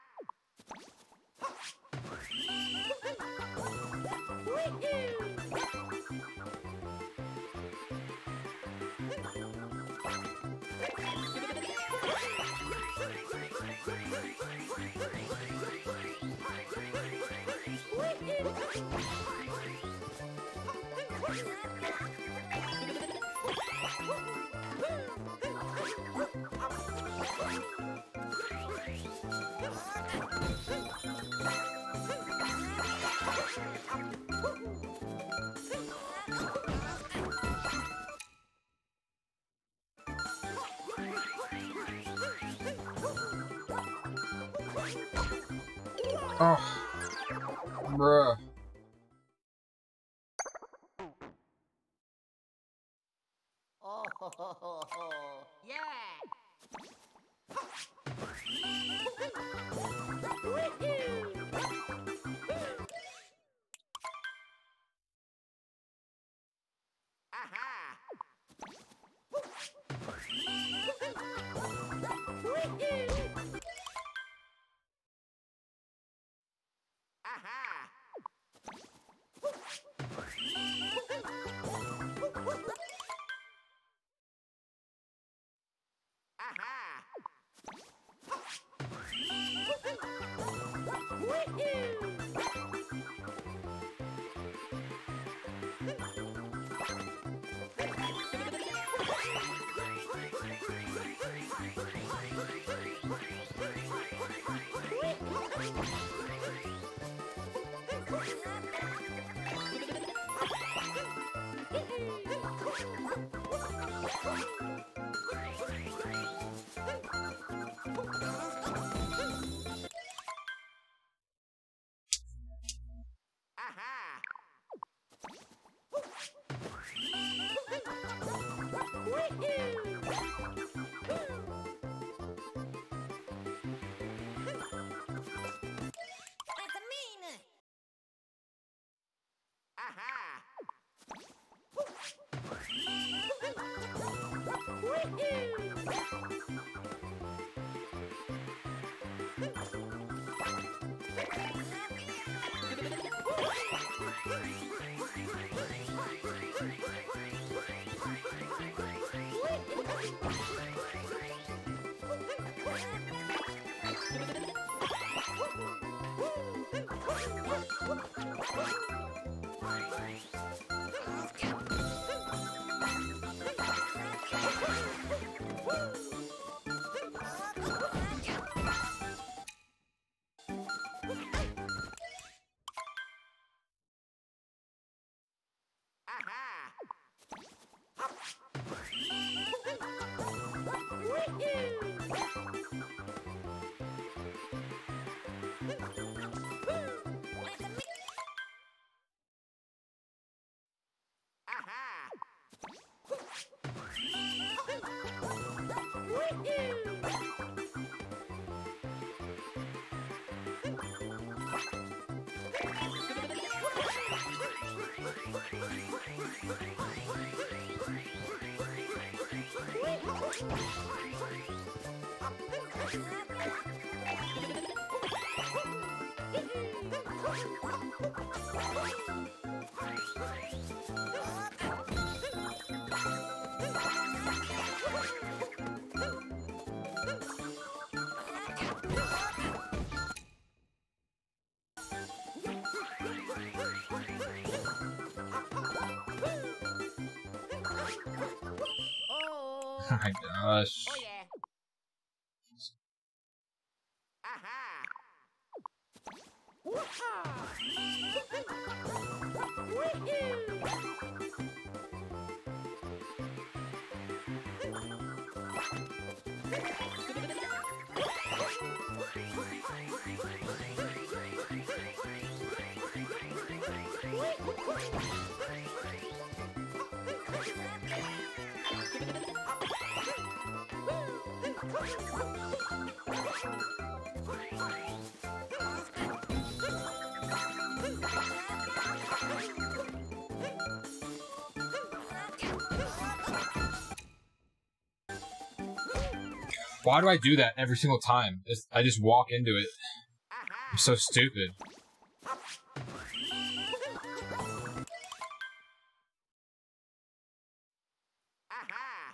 Oh. Bruh. Oh. Yeah. Aha. Aha. Aha. Aha. That's a mean. Aha. Oh my gosh. Oh yeah. Aha. Why do I do that every single time? I just walk into it. I'm Aha. so stupid. Aha.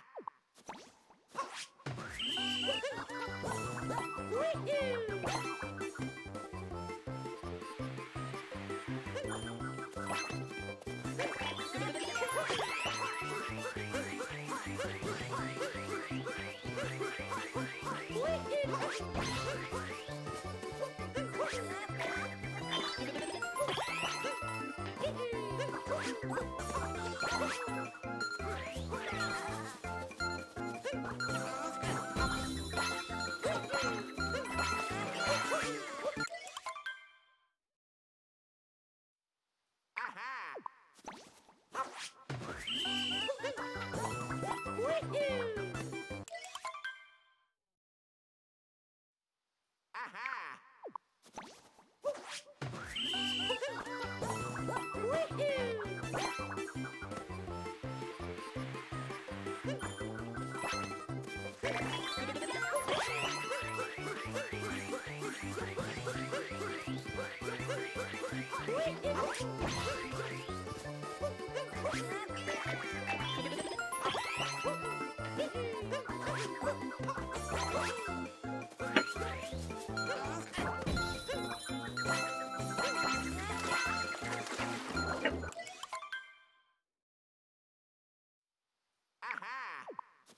Aha. Aha.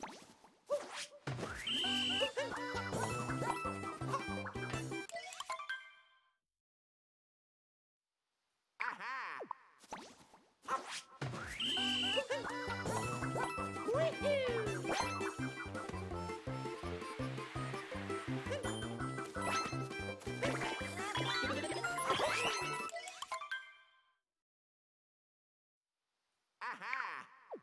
Aha. Aha.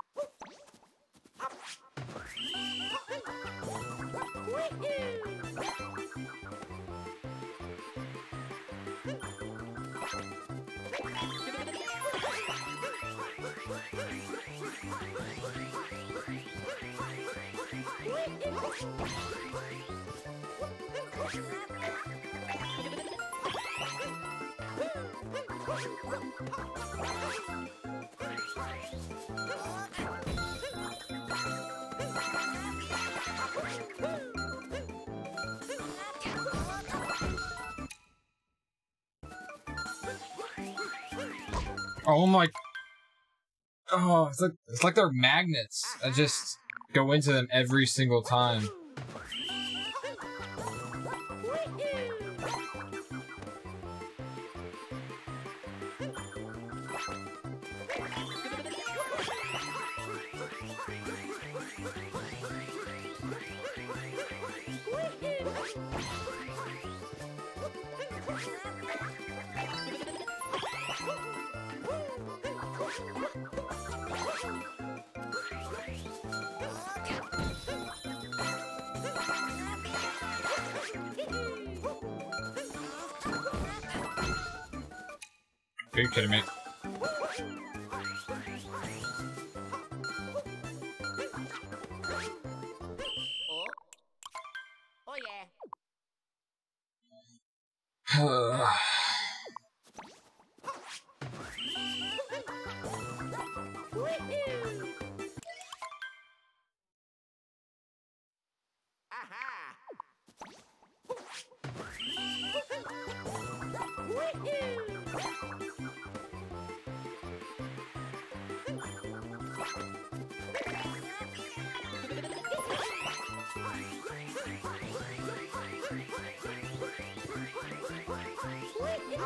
Oh my. Oh, it's like they're magnets. I just go into them every single time. Are you kidding me? Oh. Oh yeah. Aha.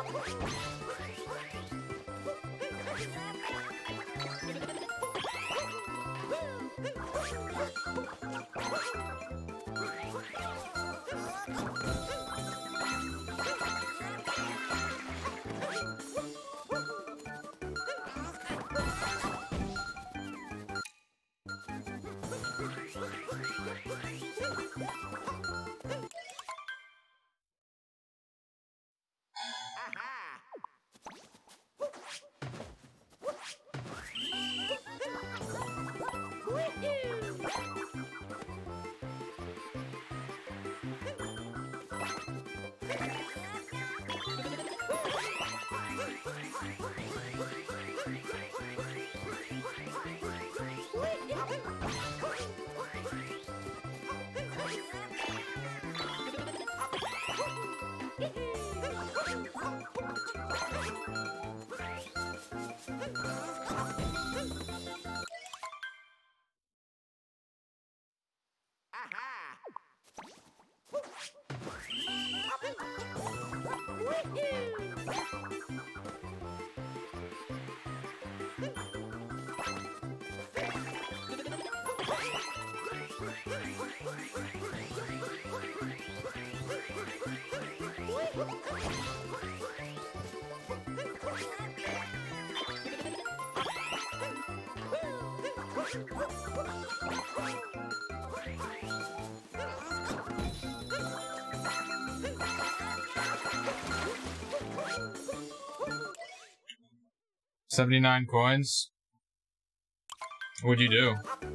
$79 coins. What'd you do?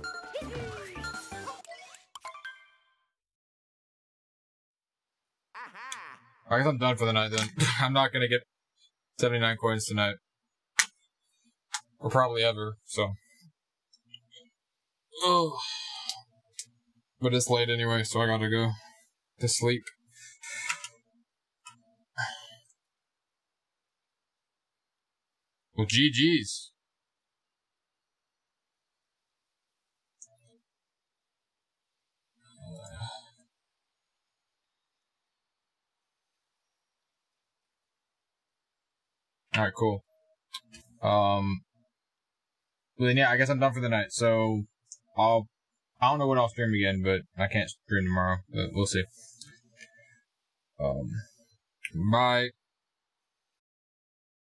I guess I'm done for the night then. I'm not gonna get 79 coins tonight. Or probably ever, so. Ugh. But it's late anyway, so I gotta go to sleep. Well, GG's. Alright, cool. Well then, yeah, I guess I'm done for the night, so I don't know what I'll stream again, but I can't stream tomorrow, but we'll see. Bye.